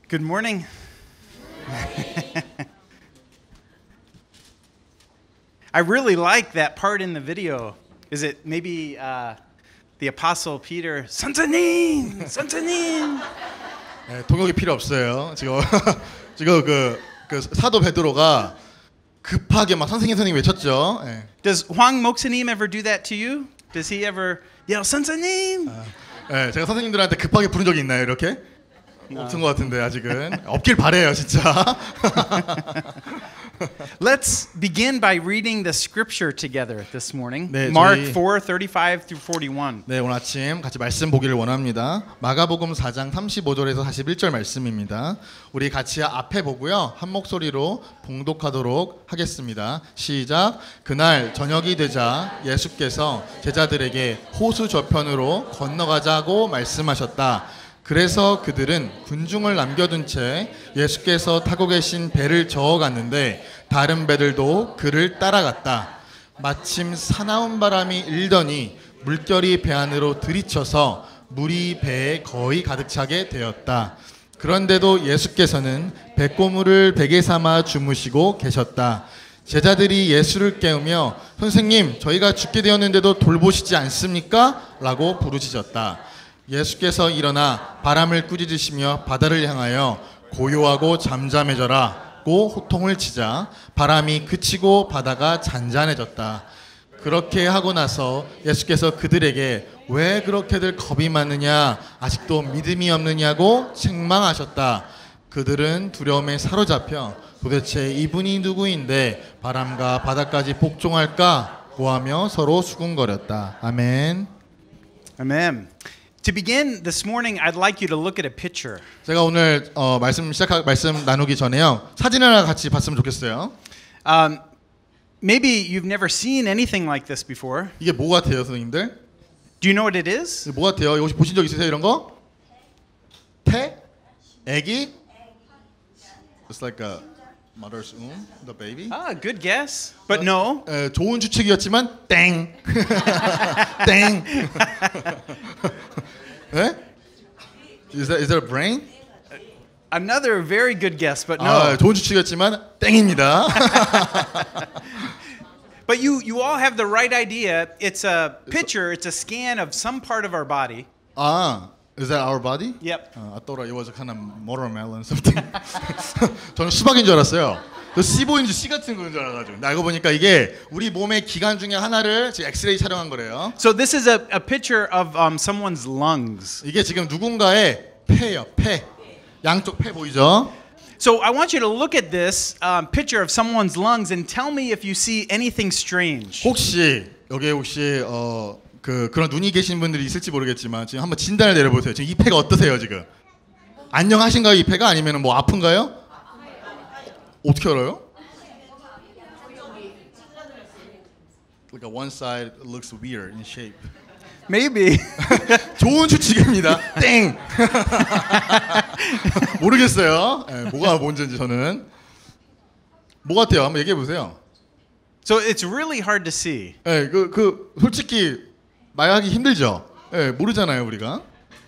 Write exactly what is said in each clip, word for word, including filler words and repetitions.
Good morning. I really like that part in the video. Is it maybe uh, the Apostle Peter? 선생님, 선생님. 네, 통역이 필요 없어요. 지금 지금 그, 그 사도 베드로가 급하게 막 선생님 선생님 외쳤죠. 네. Does Hwang 목사님 ever do that to you? Does he ever yell 선생님? 아, 네, 제가 선생님들한테 급하게 부른 적이 있나요, 이렇게? 없은 것 같은데 아직은 없길 바래요, 진짜. Let's begin by reading the scripture together this morning. 네, Mark 저희- four thirty-five through forty-one. 네, 오늘 아침 같이 말씀 보기를 원합니다. 마가복음 사 장 삼십오 절에서 사십일 절 말씀입니다. 우리 같이 앞에 보고요, 한 목소리로 봉독하도록 하겠습니다. 시작. 그날 저녁이 되자 예수께서 제자들에게 호수 저편으로 건너가자고 말씀하셨다. 그래서 그들은 군중을 남겨둔 채 예수께서 타고 계신 배를 저어갔는데 다른 배들도 그를 따라갔다. 마침 사나운 바람이 일더니 물결이 배 안으로 들이쳐서 물이 배에 거의 가득 차게 되었다. 그런데도 예수께서는 배꼽물을 베개 삼아 주무시고 계셨다. 제자들이 예수를 깨우며 선생님, 저희가 죽게 되었는데도 돌보시지 않습니까? 라고 부르짖었다. 예수께서 일어나 바람을 꾸짖으시며 바다를 향하여 고요하고 잠잠해져라고 호통을 치자 바람이 그치고 바다가 잔잔해졌다. 그렇게 하고 나서 예수께서 그들에게 왜 그렇게들 겁이 많으냐, 아직도 믿음이 없느냐고 책망하셨다. 그들은 두려움에 사로잡혀 도대체 이분이 누구인데 바람과 바다까지 복종할까 고하며 서로 수군거렸다. 아멘. Amen. To begin this morning, I'd like you to look at a picture. 제가 오늘 어, 말씀 시작 말씀 나누기 전에요, 사진을 하나 같이 봤으면 좋겠어요. Um, maybe you've never seen anything like this before. 이게 뭐 같아요, 선생님들? Do you know what it is? 뭐 같아요? 혹시 보신 적 있으세요, 이런 거? 태? 애기? It's like a mother's womb, the baby. Ah, good guess. But no. 에, 좋은 추측이었지만 땡. 땡. 네? Is that is that a brain? Another very good guess, but no. 아, 좋은 추측이었지만 땡입니다. But you you all have the right idea. It's a picture, it's a scan of some part of our body. 아, is that our body? Yep. 아, I thought it was a kind of watermelon something. 저는 수박인 줄 알았어요. 저 씨 보이는 씨 같은 거인 줄 알아가지고. 근데 알고 보니까 이게 우리 몸의 기관 중에 하나를 지금 엑스레이 촬영한 거래요. So this is a, a picture of um, someone's lungs. 이게 지금 누군가의 폐요, 폐. 양쪽 폐 보이죠? So I want you to look at this um, picture of someone's lungs and tell me if you see anything strange. 혹시 여기에 혹시 어, 그 그런 눈이 계신 분들이 있을지 모르겠지만 지금 한번 진단을 내려보세요. 지금 이 폐가 어떠세요, 지금? 안녕하신가요, 이 폐가? 아니면 뭐 아픈가요? 어떻게 알아요? Like a one side looks weird in shape. Maybe. 좋은 추측입니다. 땡. 모르겠어요. 네, 뭐가 뭔지 저는. 뭐 같아요? 한번 얘기해 보세요. So it's really hard to see. 네, 그, 그 솔직히 말하기 힘들죠. 네, 모르잖아요, 우리가.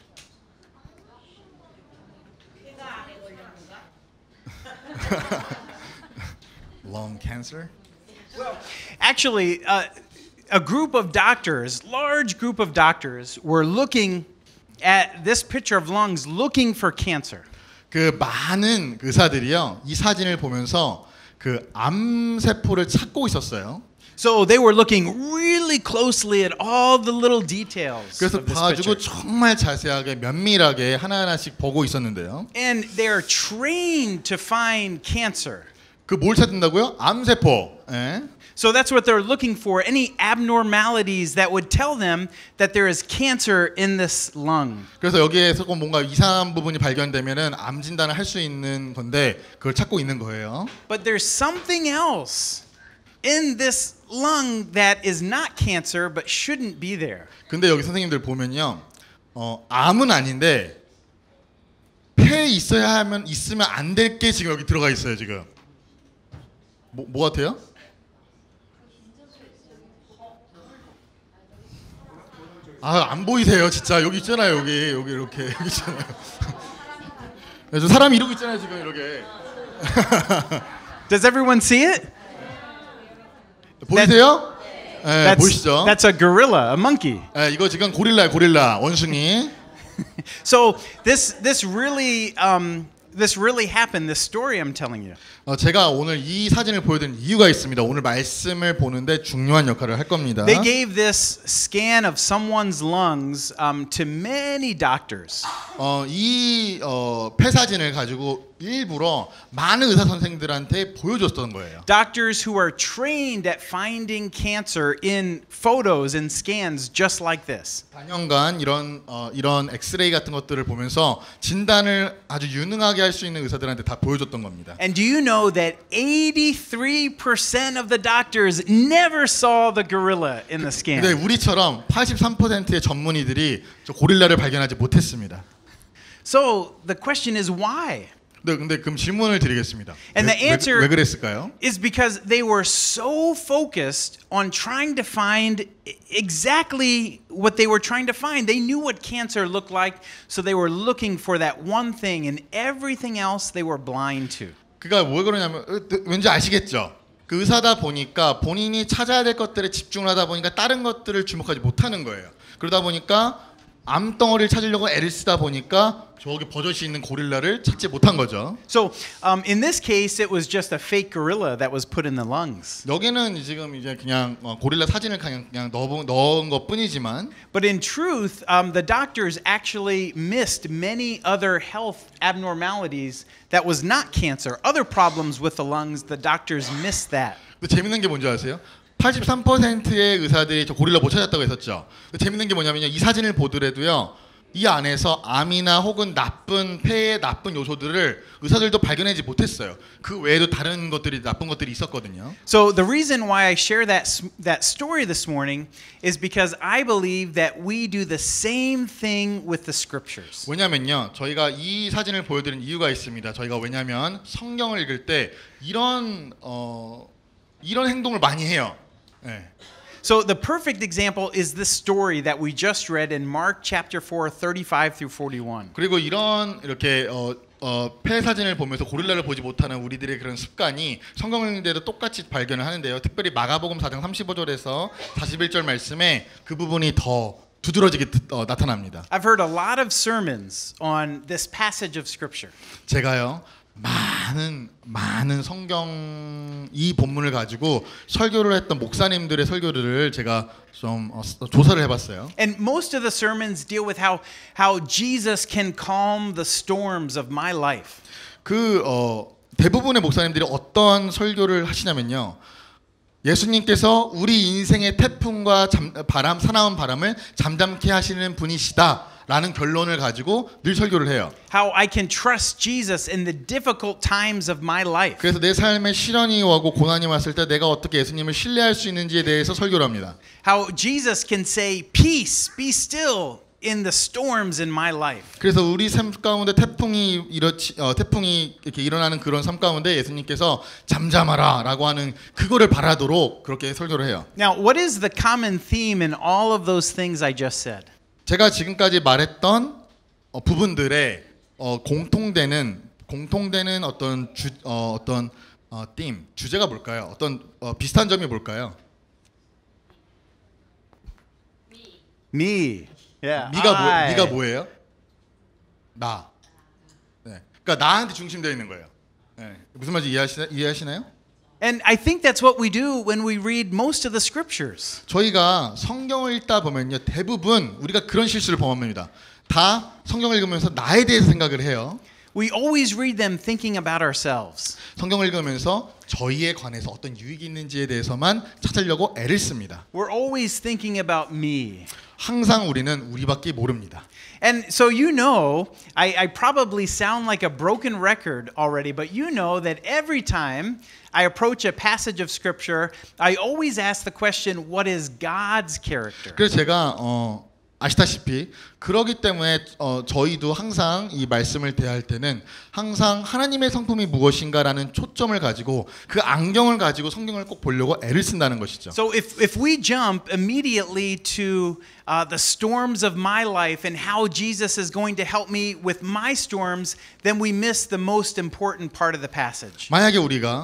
Lung cancer? Actually, uh, a group of doctors, large group of doctors, were looking at this picture of lungs, looking for cancer. 그 많은 의사들이요, 이 사진을 보면서 그 암세포를 찾고 있었어요. So they were looking really closely at all the little details 그래서 of this 봐가지고 picture. 정말 자세하게 면밀하게 하나하나씩 보고 있었는데요. And they are trained to find cancer. 그 뭘 찾는다고요? 암세포. 예. So that's what they're looking for, any abnormalities that would tell them that there is cancer in this lung. 그래서 여기에서 꼭 뭔가 이상한 부분이 발견되면은 암 진단을 할 수 있는 건데 그걸 찾고 있는 거예요. But there's something else in this lung that is not cancer but shouldn't be there. 근데 여기 선생님들 보면요, 어, 암은 아닌데 폐에 있어야 하면 있으면 안 될 게 지금 여기 들어가 있어요, 지금. 뭐, 뭐 같아요? 아, 안 보이세요, 진짜. 여기 있잖아요, 여기 여기 이렇게 여기 있잖아요. 저 사람이 이러고 있잖아요 지금 이렇게. Does everyone see it? 보이세요? 네, That's, 보이시죠? that's a gorilla, a monkey. 네, 이거 지금 고릴라 고릴라 원숭이. So this this really um, this really happened. This story I'm telling you. 어, 제가 오늘 이 사진을 보여드린 이유가 있습니다. 오늘 말씀을 보는데 중요한 역할을 할 겁니다. They gave this scan of someone's lungs um, to many doctors. 어, 이 어, 폐 사진을 가지고 일부러 많은 의사 선생들한테 보여줬던 거예요. Doctors who are trained at finding cancer in photos and scans just like this. 사 년간 이런 어, 이런 엑스레이 같은 것들을 보면서 진단을 아주 유능하게 할 수 있는 의사들한테 다 보여줬던 겁니다. And do you know that eighty-three percent of the doctors never saw the gorilla in the scan? 근데 우리처럼 팔십삼 퍼센트의 전문의들이 저 고릴라를 발견하지 못했습니다. So the question is why? 네, 근데 그럼 질문을 드리겠습니다. And 왜, the answer 왜, 왜 그랬을까요? is because they were so focused on trying to find exactly what they were trying to find. They knew what cancer looked like, so they were looking for that one thing, and everything else they were blind to. 그러니까 왜 그러냐면 어, 왠지 아시겠죠? 그 의사다 보니까 본인이 찾아야 될 것들에 집중을 하다 보니까 다른 것들을 주목하지 못하는 거예요. 그러다 보니까 암덩어리를 찾으려고 애를 쓰다 보니까 저기 버젓이 있는 고릴라를 찾지 못한 거죠. So um, in this case, it was just a fake gorilla that was put in the lungs. 여기는 지금 이제 그냥 어, 고릴라 사진을 그냥 그냥 넣어 넣은 것뿐이지만, But in truth, um, the doctors actually missed many other health abnormalities that was not cancer. Other problems with the lungs, the doctors missed that. 근데 재밌는 게 뭔지 아세요? 팔십삼 퍼센트의 의사들이 저 고릴라 못 찾았다고 했었죠. 근데 재밌는 게 뭐냐면요, 이 사진을 보더라도요, 이 안에서 암이나 혹은 나쁜 폐의 나쁜 요소들을 의사들도 발견하지 못했어요. 그 외에도 다른 것들이 나쁜 것들이 있었거든요. So the reason why I share that that story this morning is because I believe that we do the same thing with the scriptures. 왜냐면요, 저희가 이 사진을 보여드린 이유가 있습니다. 저희가 왜냐면 성경을 읽을 때 이런 어 이런 행동을 많이 해요. 네. So the perfect example is this story that we just read in Mark chapter four, thirty-five through forty-one. 그리고 이런 이렇게 어, 어, 폐 사진을 보면서 고릴라를 보지 못하는 우리들의 그런 습관이 성경을 읽는데도 똑같이 발견을 하는데요. 특별히 마가복음 사 장 삼십오 절에서 사십일 절 말씀에 그 부분이 더 두드러지게 어, 나타납니다. I've heard a lot of sermons on this passage of scripture. 제가요, 많은 많은 성경 이 본문을 가지고 설교를 했던 목사님들의 설교를 제가 좀 어, 조사를 해봤어요. And most of the sermons deal with how how Jesus can calm the storms of my life. 그 어, 대부분의 목사님들이 어떤 설교를 하시냐면요, 예수님께서 우리 인생의 태풍과 잠, 바람, 사나운 바람을 잠잠케 하시는 분이시다 라는 결론을 가지고 늘 설교를 해요. How I can trust Jesus in the difficult times of my life. 그래서 내 삶에 시련이 오고 고난이 왔을 때 내가 어떻게 예수님을 신뢰할 수 있는지에 대해서 설교를 합니다. How Jesus can say, "Peace, be still." in the storms in my life. 그래서 우리 삶 가운데 태풍이 이렇지 어, 태풍이 이렇게 일어나는 그런 삶 가운데 예수님께서 잠잠하라라고 하는 그거를 바라도록 그렇게 설교를 해요. Now, what is the common theme in all of those things I just said? 제가 지금까지 말했던 어, 부분들의 어, 공통되는 공통되는 어떤 주 어, 어떤 어, theme 주제가 뭘까요? 어떤 어, 비슷한 점이 뭘까요? Me. Yeah. 미가 뭐 I. 미가 뭐예요? 나. 네. 그러니까 나한테 중심되어 있는 거예요. 네. 무슨 말인지 이해하시나, 이해하시나요? And I think that's what we do when we read most of the scriptures. 저희가 성경을 읽다 보면요, 대부분 우리가 그런 실수를 범합니다. 다 성경을 읽으면서 나에 대해서 생각을 해요. We always read them thinking about ourselves. 성경을 읽으면서 저희에 관해서 어떤 유익이 있는지에 대해서만 찾으려고 애를 씁니다. We're always thinking about me. 항상 우리는 우리밖에 모릅니다. And so you know, I, I probably sound like a broken record already, but you know that every time I approach a passage of scripture, I always ask the question, what is God's character? 그래서 제가 어, 아시다시피 그러기 때문에 어, 저희도 항상 이 말씀을 대할 때는 항상 하나님의 성품이 무엇인가라는 초점을 가지고 그 안경을 가지고 성경을 꼭 보려고 애를 쓴다는 것이죠. So if if we jump immediately to uh, the storms of my life and how Jesus is going to help me with my storms, then we miss the most important part of the passage. 만약에 우리가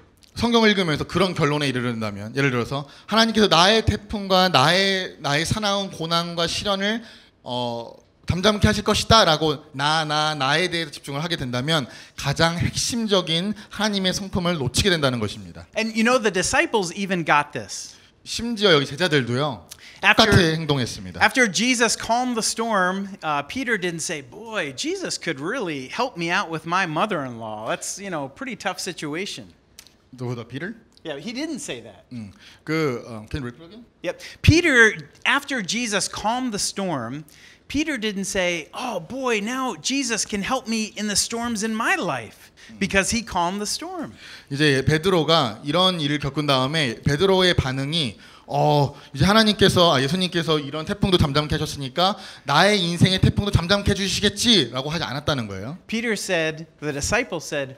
성경을 읽으면서 그런 결론에 이르른다면, 예를 들어서 하나님께서 나의 태풍과 나의 나의 사나운 고난과 시련을 어, 담담케 하실 것이다라고 나, 나, 나에 대해서 집중을 하게 된다면 가장 핵심적인 하나님의 성품을 놓치게 된다는 것입니다. And you know the disciples even got this. 심지어 여기 제자들도요 After, 똑같이 행동했습니다. after Jesus calmed the storm, uh, Peter didn't say, "Boy, Jesus could really help me out with my mother-in-law. That's, you know, a pretty tough situation." 누구다? Peter? Yeah, he didn't say that. 음, 그 어, can you repeat again? Yep. Peter, after Jesus calmed the storm, Peter didn't say, "Oh boy, now Jesus can help me in the storms in my life," because he calmed the storm. 이제 베드로가 이런 일을 겪은 다음에 베드로의 반응이 어 이제 하나님께서 아, 예수님께서 이런 태풍도 잠잠케 하셨으니까 나의 인생의 태풍도 잠잠케 해주시겠지라고 하지 않았다는 거예요. Peter said, the disciple said,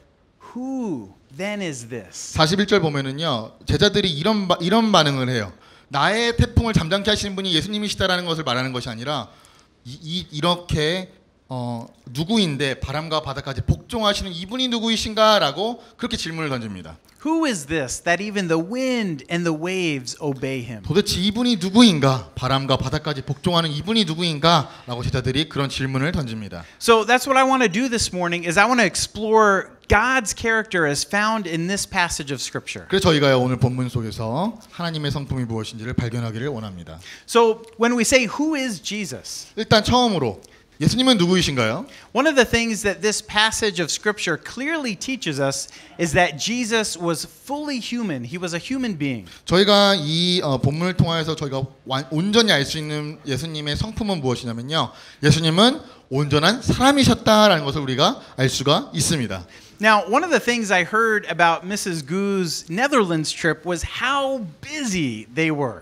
"Who then is this?" 사십일 절 보면은요 제자들이 이런 바, 이런 반응을 해요. 나의 태풍을 잠잠케 하시는 분이 예수님이시다라는 것을 말하는 것이 아니라 이, 이 이렇게 어, 누구인데 바람과 바다까지 복종하시는 이분이 누구이신가라고 그렇게 질문을 던집니다. Who is this that even the wind and the waves obey him? 도대체 이분이 누구인가? 바람과 바다까지 복종하는 이분이 누구인가?라고 제자들이 그런 질문을 던집니다. So that's what I want to do this morning is I want to explore God's character as found in this passage of scripture. 그래서 저희가 오늘 본문 속에서 하나님의 성품이 무엇인지를 발견하기를 원합니다. So when we say who is Jesus? 일단 처음으로 예수님은 누구이신가요? One of the things that this passage of scripture clearly teaches us is that Jesus was fully human. He was a human being. 저희가 이 어, 본문을 통해서 저희가 완, 온전히 알 수 있는 예수님의 성품은 무엇이냐면요. 예수님은 온전한 사람이셨다라는 것을 우리가 알 수가 있습니다. Now, one of the things I heard about Missus Gu's Netherlands trip was how busy they were.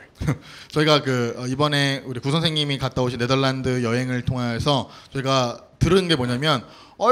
저희가 그 어, 이번에 우리 구 선생님이 갔다 오신 네덜란드 여행을 통해서 저희가 들은 게 뭐냐면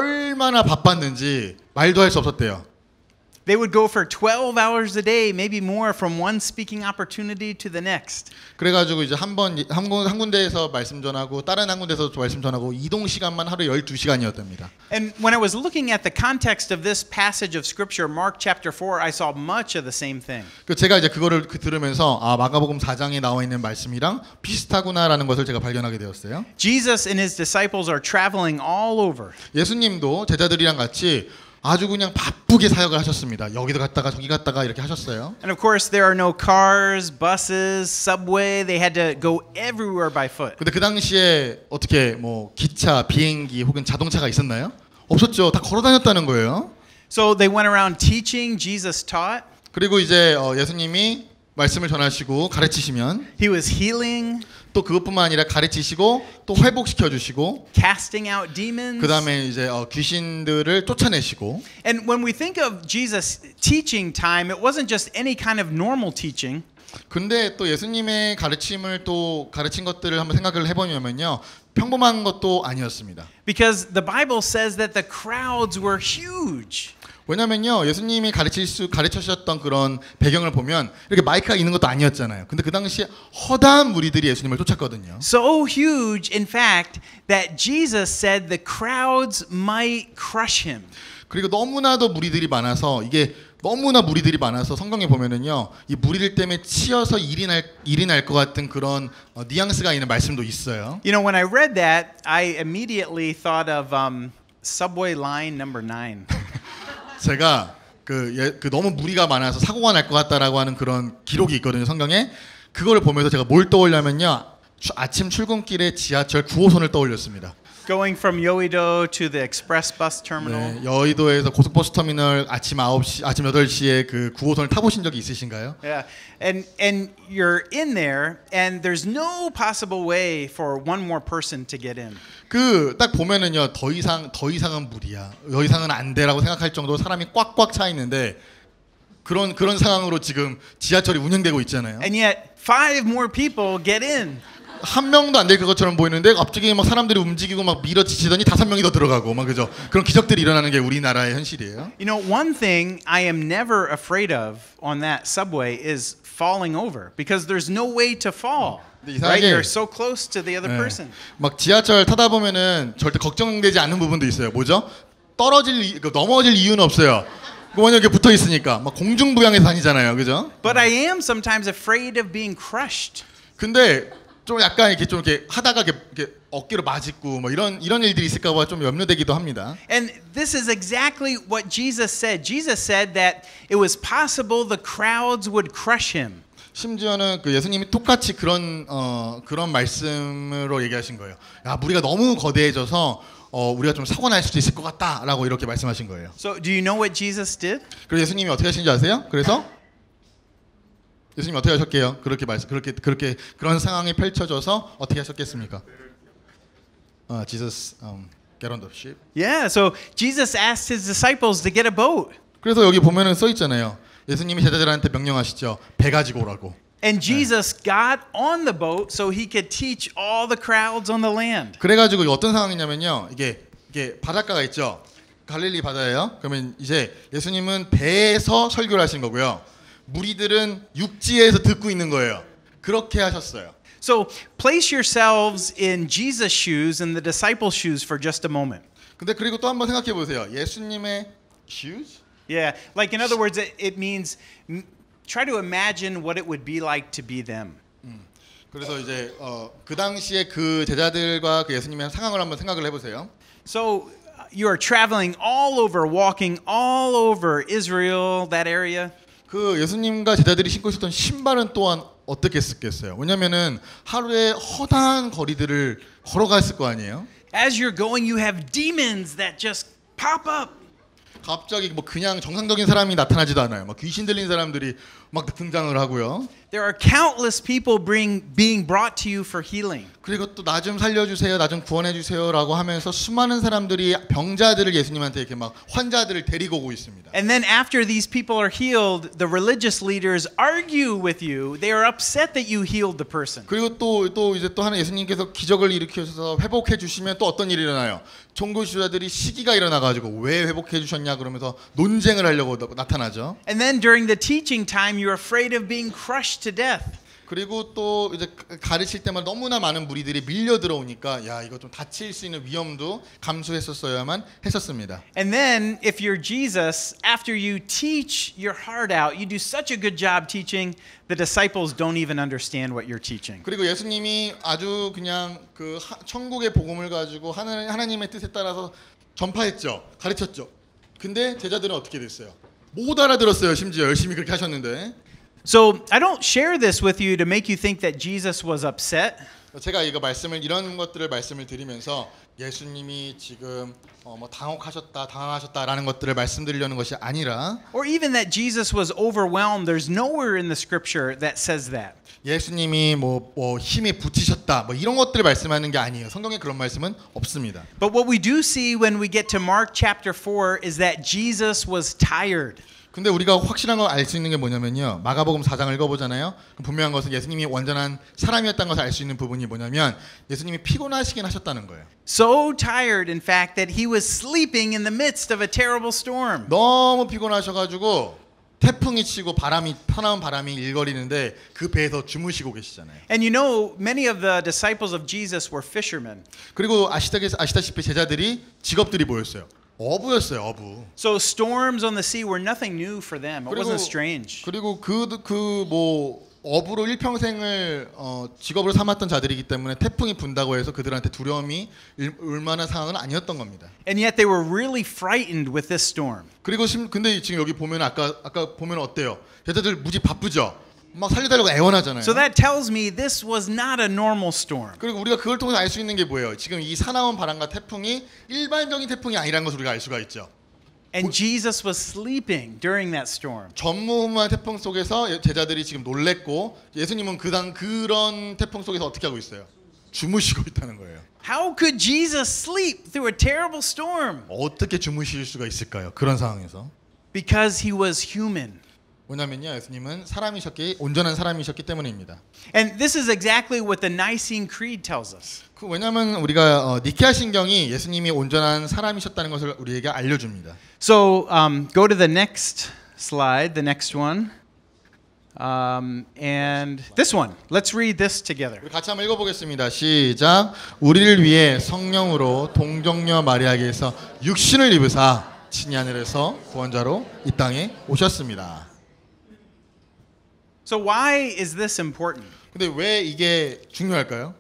얼마나 바빴는지 말도 할 수 없었대요. They would go for twelve hours a day, maybe more, from one speaking opportunity to the next. 그래가지고 이제 한번 한, 군, 한 군데에서 말씀 전하고 다른 한 군데에서 말씀 전하고 이동 시간만 하루 열두 시간이었답니다. And when I was looking at the context of this passage of scripture, Mark chapter four, I saw much of the same thing. 그 제가 이제 그거를 그 들으면서 아 마가복음 사 장에 나와 있는 말씀이랑 비슷하구나라는 것을 제가 발견하게 되었어요. Jesus and his disciples are traveling all over. 예수님도 제자들이랑 같이 아주 그냥 바쁘게 사역을 하셨습니다. 여기도 갔다가 저기 갔다가 이렇게 하셨어요. And of course, there are no cars, buses, subway. They had to go everywhere by foot. 근데 그 당시에 어떻게 뭐 기차, 비행기 혹은 자동차가 있었나요? 없었죠. 다 걸어 다녔다는 거예요. So they went around teaching. Jesus taught. 그리고 이제 어, 예수님이 말씀을 전하시고 가르치시면 He was healing, 또 그것뿐만 아니라 가르치시고 또 회복시켜 주시고 casting out demons. 그 다음에 이제 어, 귀신들을 쫓아내시고. And when we think of Jesus' teaching time, it wasn't just any kind of normal teaching. 근데 또 예수님의 가르침을 또 가르친 것들을 한번 생각을 해보면요 평범한 것도 아니었습니다. Because the Bible says that the crowds were huge. 왜냐면요 예수님이 가르칠 수 가르치셨던 그런 배경을 보면 이렇게 마이크가 있는 것도 아니었잖아요. 근데 그 당시에 허다한 무리들이 예수님을 쫓았거든요. So huge, in fact, that Jesus said the crowds might crush him. 그리고 너무나도 무리들이 많아서 이게 너무나 무리들이 많아서 성경에 보면은요 이 무리들 때문에 치여서 일이 날 일이 날 것 같은 그런 어, 뉘앙스가 있는 말씀도 있어요. You know, when I read that, I immediately thought of um, subway line number nine. 제가 그, 예, 그 너무 무리가 많아서 사고가 날 것 같다라고 하는 그런 기록이 있거든요 성경에. 그거를 보면서 제가 뭘 떠올냐면요 아침 출근길에 지하철 구 호선을 떠올렸습니다. Going from Yoido to the express bus terminal. 네, 여의도에서 고속버스 터미널 아침 아홉 시 아침 여덟 시에 그 구 호선을 타보신 적이 있으신가요? Yeah. And and you're in there and there's no possible way for one more person to get in. 그 딱 보면은요 더 이상 더 이상은 무리야. 더 이상은 안 돼라고 생각할 정도로 사람이 꽉꽉 차 있는데 그런 그런 상황으로 지금 지하철이 운행되고 있잖아요. And yet five more people get in. 한 명도 안 될 것처럼 보이는데 갑자기 막 사람들이 움직이고 막 밀어치더니 다섯 명이 더 들어가고 막 그죠? 그런 기적들이 일어나는 게 우리나라의 현실이에요. You know, one thing I am never afraid of on that subway is falling over because there's no way to fall. 근데 Right? 이상하게 You're so close to the other 네. person. 막 지하철 타다 보면은 절대 걱정되지 않는 부분도 있어요. 뭐죠? 떨어질 이- 그 넘어질 이유는 없어요. 만약에 붙어 있으니까 막 공중부양해서 다니잖아요, 그죠? But I am sometimes afraid of being crushed. 근데 좀 약간 이렇게 좀 이렇게 하다가 이렇게, 이렇게 어깨로 맞고 뭐 이런 이런 일들이 있을까봐 좀 염려되기도 합니다. And this is exactly what Jesus said. Jesus said that it was possible the crowds would crush him. 심지어는 그 예수님이 똑같이 그런 어 그런 말씀으로 얘기하신 거예요. 야, 무리가 너무 거대해져서 어 우리가 좀 사고 날 수도 있을 것 같다라고 이렇게 말씀하신 거예요. So, do you know what Jesus did? 그래서 예수님이 어떻게 하신지 아세요? 그래서 예수님 어떻게 하셨게요? 그렇게 말씀 그렇게 그렇게 그런 상황이 펼쳐져서 어떻게 하셨겠습니까? 아, Jesus um, get on the ship. Yeah, so Jesus asked his disciples to get a boat. 그래서 여기 보면은 써 있잖아요. 예수님이 제자들한테 명령하시죠. 배 가지고 오라고. And Jesus got on the boat so he could teach all the crowds on the land. 그래가지고 이게 어떤 상황이냐면요. 이게 이게 바닷가가 있죠. 갈릴리 바다예요. 그러면 이제 예수님은 배에서 설교를 하신 거고요. 무리들은 육지에서 듣고 있는 거예요. 그렇게 하셨어요. So place yourselves in Jesus' shoes and the disciples' shoes for just a moment. 근데 그리고 또 한번 생각해 보세요. 예수님의 shoes? Yeah, like in other words, it, it means m- try to imagine what it would be like to be them. 그래서 이제 어, 그 당시에 그 제자들과 그 예수님의 상황을 한번 생각을 해보세요. So uh, you are traveling all over, walking all over Israel, that area. 그 예수님과 제자들이 신고 있었던 신발은 또한 어떻게 했겠어요? 왜냐면은 하루에 허다한 거리들을 걸어갔을 거 아니에요? As you're going, you have demons that just pop up. 갑자기 뭐 그냥 정상적인 사람이 나타나지도 않아요. 막 귀신 들린 사람들이 막 등장을 하고요. There are countless people being, being brought to you for healing. 그리고 또 나 좀 살려주세요, 나 좀 구원해주세요라고 하면서 수많은 사람들이 병자들을 예수님한테 이렇게 막 환자들을 데리고 오고 있습니다. And then after these people are healed, the religious leaders argue with you. They are upset that you healed the person. 그리고 또 또 이제 또 하나 예수님께서 기적을 일으켜서 회복해 주시면 또 어떤 일이 일어나요? 종교 지도자들이 시기가 일어나가지고 왜 회복해 주셨냐 그러면서 논쟁을 하려고 나타나죠. And then during the teaching time, you're afraid of being crushed to death. 그리고 또 이제 가르칠 때마다 너무나 많은 무리들이 밀려 들어오니까 야 이거 좀 다칠 수 있는 위험도 감수했었어야만 했었습니다. And then if you're Jesus, after you teach your heart out, you do such a good job teaching, the disciples don't even understand what you're teaching. 그리고 예수님이 아주 그냥 그 하, 천국의 복음을 가지고 하나님, 하나님의 뜻에 따라서 전파했죠. 가르쳤죠. 근데 제자들은 어떻게 됐어요? 못 알아들었어요. 심지어 열심히 그렇게 하셨는데. So I don't share this with you to make you think that Jesus was upset. 제가 이거 말씀을 이런 것들을 말씀을 드리면서 예수님이 지금 어, 뭐 당혹하셨다, 당황하셨다라는 것들을 말씀드리려는 것이 아니라 Or even that Jesus was overwhelmed. There's nowhere in the scripture that says that. 예수님이 뭐, 뭐 힘에 부치셨다, 뭐 이런 것들을 말씀하는 게 아니에요. 성경에 그런 말씀은 없습니다. But what we do see when we get to Mark chapter four is that Jesus was tired. 근데 우리가 확실한 걸 알 수 있는 게 뭐냐면요. 마가복음 사 장을 읽어보잖아요. 그럼 분명한 것은 예수님이 완전한 사람이었다는 것을 알 수 있는 부분이 뭐냐면 예수님이 피곤하시긴 하셨다는 거예요. So tired, in fact, that he was sleeping in the midst of a terrible storm. 너무 피곤하셔가지고 태풍이 치고 바람이 편한 바람이 일거리는데 그 배에서 주무시고 계시잖아요. And you know, many of the disciples of Jesus were fishermen. 그리고 아시다시피, 아시다시피 제자들이 직업들이 뭐였어요? 어부였어요. 어부. So storms on the sea were nothing new for them. It 그리고 wasn't strange. 그리고 그 그 뭐 어부로 일평생을 어, 직업으로 삼았던 자들이기 때문에 태풍이 분다고 해서 그들한테 두려움이 일, 얼마나 상황은 아니었던 겁니다. And yet they were really frightened with this storm. 그리고 심, 근데 지금 여기 보면 아까 아까 보면 어때요? 제자들 무지 바쁘죠. 막 살려달라고 애원하잖아요. So that tells me this was not a normal storm. 그리고 우리가 그걸 통해서 알 수 있는 게 뭐예요? 지금 이 사나운 바람과 태풍이 일반적인 태풍이 아니라는 것을 우리가 알 수가 있죠. And Jesus was sleeping during that storm. 전무후무한 태풍 속에서 제자들이 지금 놀랬고 예수님은 그당 그런 태풍 속에서 어떻게 하고 있어요? 주무시고 있다는 거예요. How could Jesus sleep through a terrible storm? 어떻게 주무실 수가 있을까요? 그런 상황에서. Because he was human. 왜냐면요, 예수님은 사람이셨기 온전한 사람이셨기 때문입니다. And this is exactly what the Nicene Creed tells us. 그 왜냐하면 우리가 어, 니케아 신경이 예수님이 온전한 사람이셨다는 것을 우리에게 알려줍니다. So um, go to the next slide, the next one. Um, and this one. Let's read this together. 우리 같이 한번 읽어보겠습니다. 시작. 우리를 위해 성령으로 동정녀 마리아에게서 육신을 입으사 친히 하늘에서 구원자로 이 땅에 오셨습니다. So why is this important? 근데 왜 이게 중요할까요?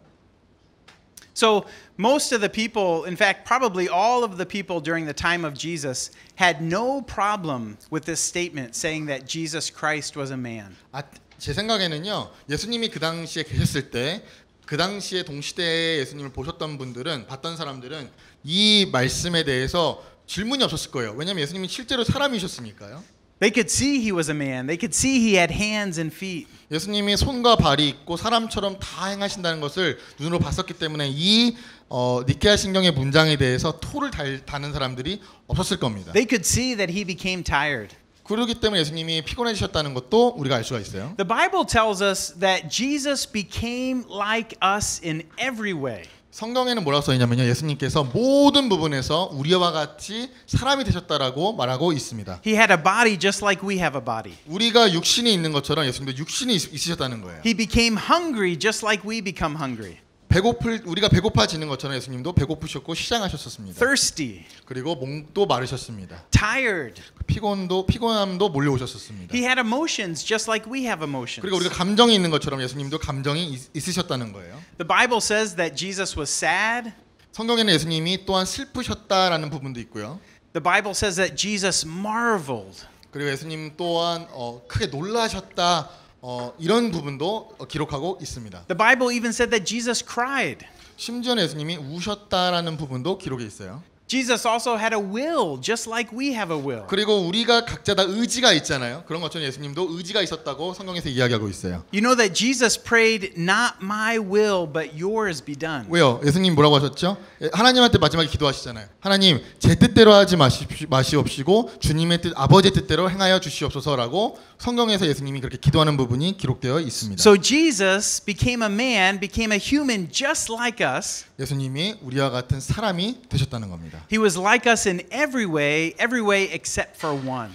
So most of the people, in fact, probably all of the people during the time of Jesus had no problem with this statement saying that Jesus Christ was a man. 아, 제 생각에는요. 예수님이 그 당시에 계셨을 때 그 당시에 동시대에 예수님을 보셨던 분들은 봤던 사람들은 이 말씀에 대해서 질문이 없었을 거예요. 왜냐하면 예수님이 실제로 사람이셨으니까요. They could see he was a man. They could see he had hands and feet. 예수님이 손과 발이 있고 사람처럼 다 행하신다는 것을 눈으로 봤었기 때문에 이 어, 니케아 신경의 문장에 대해서 토를 달, 다는 사람들이 없었을 겁니다. They could see that he became tired. 그렇기 때문에 예수님이 피곤해지셨다는 것도 우리가 알 수가 있어요. The Bible tells us that Jesus became like us in every way. 성경에는 뭐라고 써 있냐면요. 예수님께서 모든 부분에서 우리와 같이 사람이 되셨다라고 말하고 있습니다. He had a body just like we have a body. 우리가 육신이 있는 것처럼 예수님도 육신이 있, 있으셨다는 거예요. He became hungry just like we become hungry. 배고플 우리가 배고파지는 것처럼 예수님도 배고프셨고 시장하셨었습니다. Thirsty. 그리고 목도 마르셨습니다. Tired. 피곤도 피곤함도 몰려오셨었습니다. He had emotions just like we have emotions. 그리고 우리가 감정이 있는 것처럼 예수님도 감정이 있, 있으셨다는 거예요. The Bible says that Jesus was sad. 성경에는 예수님이 또한 슬프셨다라는 부분도 있고요. The Bible says that Jesus marveled. 그리고 예수님 또한 어, 크게 놀라셨다. 어, 이런 부분도 어, 기록하고 있습니다. The Bible even said that Jesus cried. 심지어 예수님이 우셨다라는 부분도 기록에 있어요. Jesus also had a will, just like we have a will. 그리고 우리가 각자 다 의지가 있잖아요. 그런 것처럼 예수님도 의지가 있었다고 성경에서 이야기하고 있어요. You know that Jesus prayed, "Not my will, but yours be done." 왜요? 예수님 뭐라고 하셨죠? 하나님한테 마지막에 기도하시잖아요. 하나님, 제 뜻대로 하지 마시옵시, 마시옵시고 주님의 뜻, 아버지의 뜻대로 행하여 주시옵소서라고 성경에서 예수님이 그렇게 기도하는 부분이 기록되어 있습니다. So Jesus became a man, became a human just like us. 예수님이 우리와 같은 사람이 되셨다는 겁니다. He was like us in every way, every way except for one.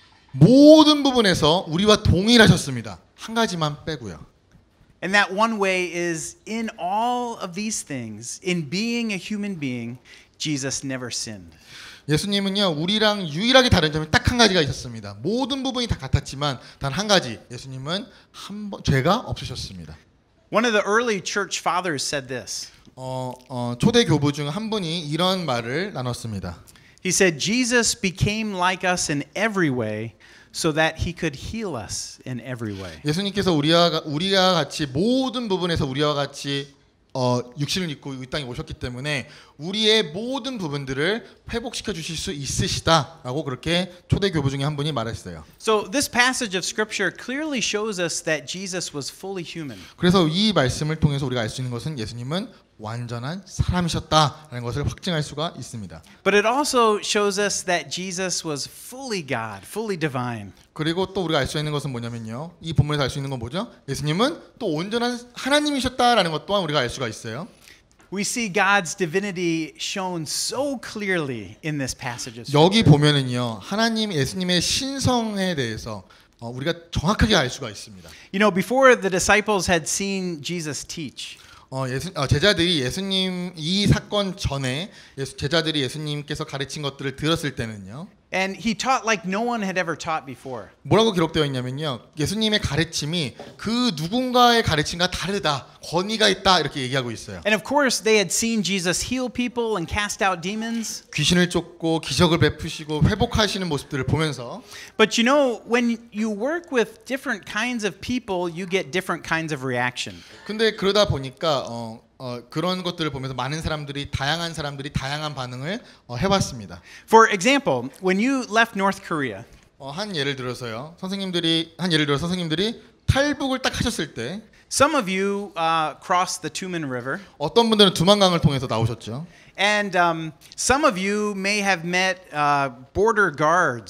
모든 부분에서 우리와 동일하셨습니다. 한 가지만 빼고요. And that one way is in all of these things, in being a human being, Jesus never sinned. 예수님은요, 우리랑 유일하게 다른 점이 딱 한 가지가 있었습니다. 모든 부분이 다 같았지만 단 한 가지, 예수님은 한 번 죄가 없으셨습니다. One of the early church fathers said this. 어, 어, 초대 교부 중 한 분이 이런 말을 나눴습니다. He said, Jesus became like us in every way so that he could heal us in every way. 예수님께서 우리와 우리와 같이 모든 부분에서 우리와 같이 어, 육신을 입고 이 땅에 오셨기 때문에 우리의 모든 부분들을 회복시켜 주실 수 있으시다라고 그렇게 초대 교부 중에 한 분이 말했어요. So this passage of scripture clearly shows us that Jesus was fully human. 그래서 이 말씀을 통해서 우리가 알 수 있는 것은 예수님은 완전한 사람이셨다라는 것을 확증할 수가 있습니다. But it also shows us that Jesus was fully God, fully divine. 그리고 또 우리가 알 수 있는 것은 뭐냐면요. 이 본문에서 알 수 있는 건 뭐죠? 예수님은 또 온전한 하나님이셨다라는 것 또한 우리가 알 수가 있어요. We see God's divinity shown so clearly in this passage of 여기 scripture. 보면은요. 하나님 예수님의 신성에 대해서 어, 우리가 정확하게 알 수가 있습니다. You know, before the disciples had seen Jesus teach, 어, 예수, 어, 제자들이 예수님 이 사건 전에 예수, 제자들이 예수님께서 가르친 것들을 들었을 때는요. and he taught like no one had ever taught before. 뭐라고 기록되어 있냐면요. 예수님의 가르침이 그 누군가의 가르침과 다르다. 권위가 있다. 이렇게 얘기하고 있어요. And of course, they had seen Jesus heal people and cast out demons. 귀신을 쫓고 기적을 베푸시고 회복하시는 모습들을 보면서 But you know, when you work with different kinds of people, you get different kinds of reaction. 근데 그러다 보니까 어, 어, 그런 것들을 보면서 많은 사람들이 다양한 사람들이 다양한 반응을 어, 해봤습니다. For example, when you left North Korea, 어, 한 예를 들어서요. 선생님들이 한 예를 들어 선생님들이 탈북을 딱 하셨을 때 some of you uh, crossed the Tumen River, 어떤 분들은 두만강을 통해서 나오셨죠. and um, some of you may have met uh, border guards.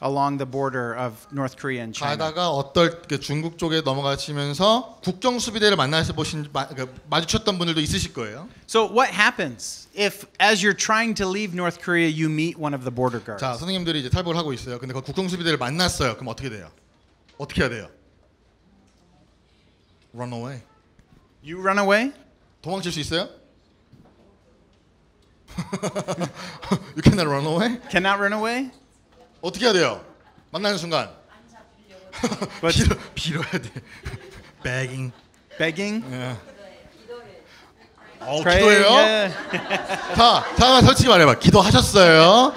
along the border of North Korea and China. 가다가 어떨 그 중국 쪽에 넘어가시면서 국경 수비대를 만나서 보신 마, 그, 마주쳤던 분들도 있으실 거예요. So what happens if, as you're trying to leave North Korea, you meet one of the border guards? 자, 선생님들이 이제 탈북을 하고 있어요. 근데 그 국경 수비대를 만났어요. 그럼 어떻게 돼요? 어떻게 해야 돼요? Run away. You run away? 도망칠 수 있어요? You cannot run away? Cannot run away? 어떻게 해야 돼요? 만나는 순간 But 빌어, 빌어야 돼. Begging. begging? 예. 어, Praying? 기도해요? Yeah. 자, 잠깐만 솔직히 말해봐. 기도하셨어요?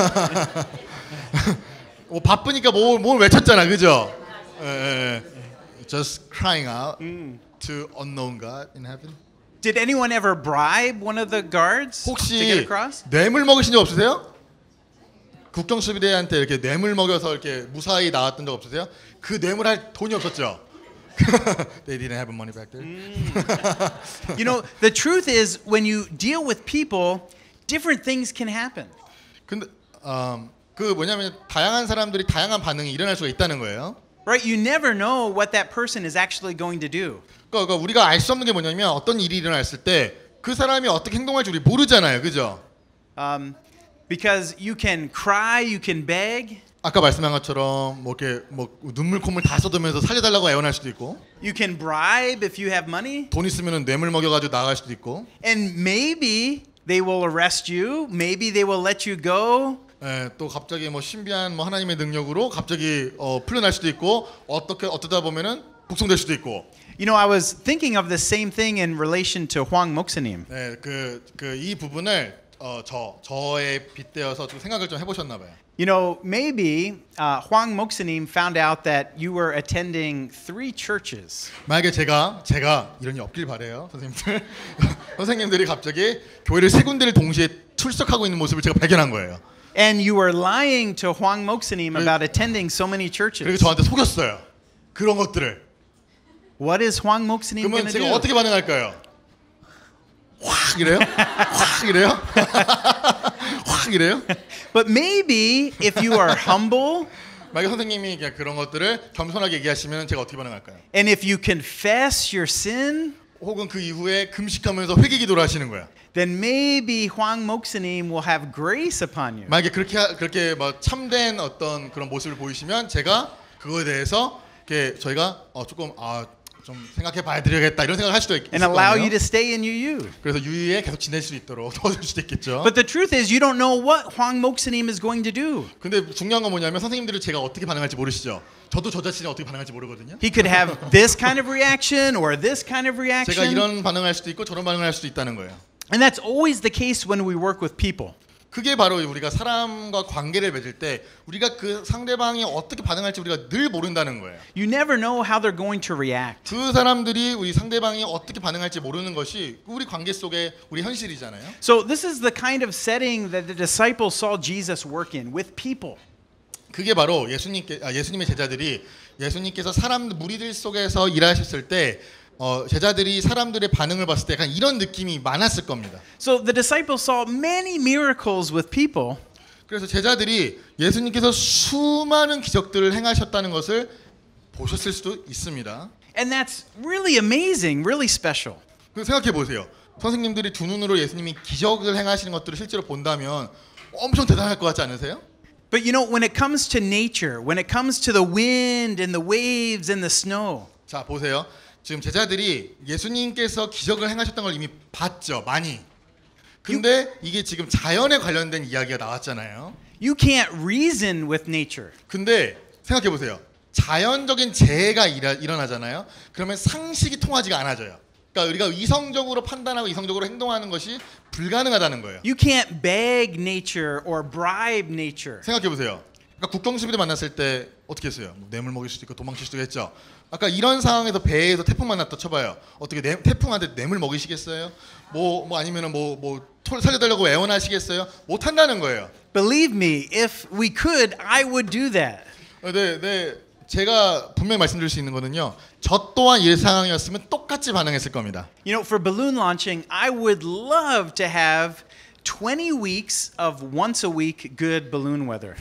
뭐 바쁘니까 뭐, 뭘 외쳤잖아, 그죠? 예, 예. Just crying out to unknown God in heaven. Did anyone ever bribe one of the guards to get 혹시 across? 뇌물 먹으신 적 없으세요? 국경 수비대한테 이렇게 뇌물 먹여서 이렇게 무사히 나왔던 적 없으세요? 그 뇌물 할 돈이 없었죠. They didn't have money back there. You know, the truth is when you deal with people, different things can happen. 근데 음, 그 뭐냐면 다양한 사람들이 다양한 반응이 일어날 수가 있다는 거예요. Right? You never know what that person is actually going to do. 그러니까 우리가 알 수 없는 게 뭐냐면 어떤 일이 일어났을 때 그 사람이 어떻게 행동할지 우리 모르잖아요, 그죠? Um, because you can cry, you can beg, 아까 말씀한 것처럼 뭐 이렇게 뭐 눈물 콧물 다 쏟으면서 살려달라고 애원할 수도 있고 you can bribe if you have money, 돈 있으면은 뇌물 먹여가지고 나갈 수도 있고 and maybe they will arrest you, maybe they will let you go. 예, 또 갑자기 뭐 신비한 뭐 하나님의 능력으로 갑자기 어, 풀려날 수도 있고 어떻게 어쩌다 보면은 북송될 수도 있고. You know, I was thinking of the same thing in relation to Hwang Moksanim. 네, 그그 이 부분을 어, 저 저에 빗대어서 좀 생각을 좀 해보셨나 봐요. You know, maybe uh, Hwang Moksanim found out that you were attending three churches. 만약에 제가 제가 이런 일 없길 바래요, 선생님들. 선생님들이 갑자기 교회를 세 군데를 동시에 출석하고 있는 모습을 제가 발견한 거예요. And you were lying to Hwang Moksanim about attending so many 그리고 churches. 저한테 속였어요. 그런 것들을. What is Hwang Moksanim 그러면 going to 제가 do? 어떻게 반응할까요? 확 이래요? 확 이래요? 확 이래요? But maybe if you are humble 만약에 선생님이 그냥 그런 것들을 겸손하게 얘기하시면 제가 어떻게 반응할까요? and if you confess your sin, 혹은 그 이후에 금식하면서 회개 기도를 하시는 거야. then maybe Hwang Moksanim will have grace upon you. 만약에 그렇게 하- 그렇게 뭐 참된 어떤 그런 모습을 보이시면 제가 그거에 대해서 이렇게 저희가 어 조금 아 좀 생각해 봐야 드려야겠다 이런 생각을 할 수도 있, And 있을 allow you 거예요. to stay in U U. 그래서 유의에 계속 지낼 수 있도록 도와줄 수도 있겠죠. But the truth is, you don't know what Hwang Moksanim is going to do. 근데 중요한 건 뭐냐면 선생님들을 제가 어떻게 반응할지 모르시죠. 저도 저 자신이 어떻게 반응할지 모르거든요. He could have this kind of reaction or this kind of 제가 reaction. 이런 반응할 수도 있고 저런 반응할 수도 있다는 거예요. And that's always the case when we work with people. 그게 바로 우리가 사람과 관계를 맺을 때 우리가 그 상대방이 어떻게 반응할지 우리가 늘 모른다는 거예요. You never know how they're going to react. 그 사람들이 우리 상대방이 어떻게 반응할지 모르는 것이 우리 관계 속의 우리 현실이잖아요. So this is the kind of setting that the disciples saw Jesus work in with people. 그게 바로 예수님께 아, 예수님의 제자들이 예수님께서 사람 무리들 속에서 일하셨을 때 어, 제자들이 사람들의 반응을 봤을 때 약간 이런 느낌이 많았을 겁니다. So the disciples saw many miracles with people. 그래서 제자들이 예수님께서 수많은 기적들을 행하셨다는 것을 보셨을 수도 있습니다. And that's really amazing, really special. 그 생각해 보세요. 선생님들이 두 눈으로 예수님이 기적을 행하시는 것들을 실제로 본다면 엄청 대단할 것 같지 않으세요? But you know, when it comes to nature, when it comes to the wind and the waves and the snow, 자, 보세요. 지금 제자들이 예수님께서 기적을 행하셨던 걸 이미 봤죠. 많이. 근데 이게 지금 자연에 관련된 이야기가 나왔잖아요. you can't reason with nature. 근데 생각해 보세요. 자연적인 재해가 일어, 일어나잖아요. 그러면 상식이 통하지가 않아져요. 그러니까 우리가 이성적으로 판단하고 이성적으로 행동하는 것이 불가능하다는 거예요. You can't beg nature or bribe nature. 생각해 보세요. 그러니까 국경수비대 만났을 때 어떻게 했어요? 뭐 뇌물 먹일 수도 있고 도망칠 수도 있겠죠. 아까 이런 상황에서 배에서 태풍 만났다 쳐봐요. 어떻게 뇌, 태풍한테 뇌물 먹이시겠어요? 뭐, 뭐 아니면은 뭐, 뭐 살려달라고 애원하시겠어요? 못 한다는 거예요. Believe me, if we could, I would do that. 네, 네. 제가 분명히 말씀드릴 수 있는 거는요. 저 또한 이 상황이었으면 똑같이 반응했을 겁니다. You know, for balloon launching, I would love to have twenty weeks of once a week good balloon weather.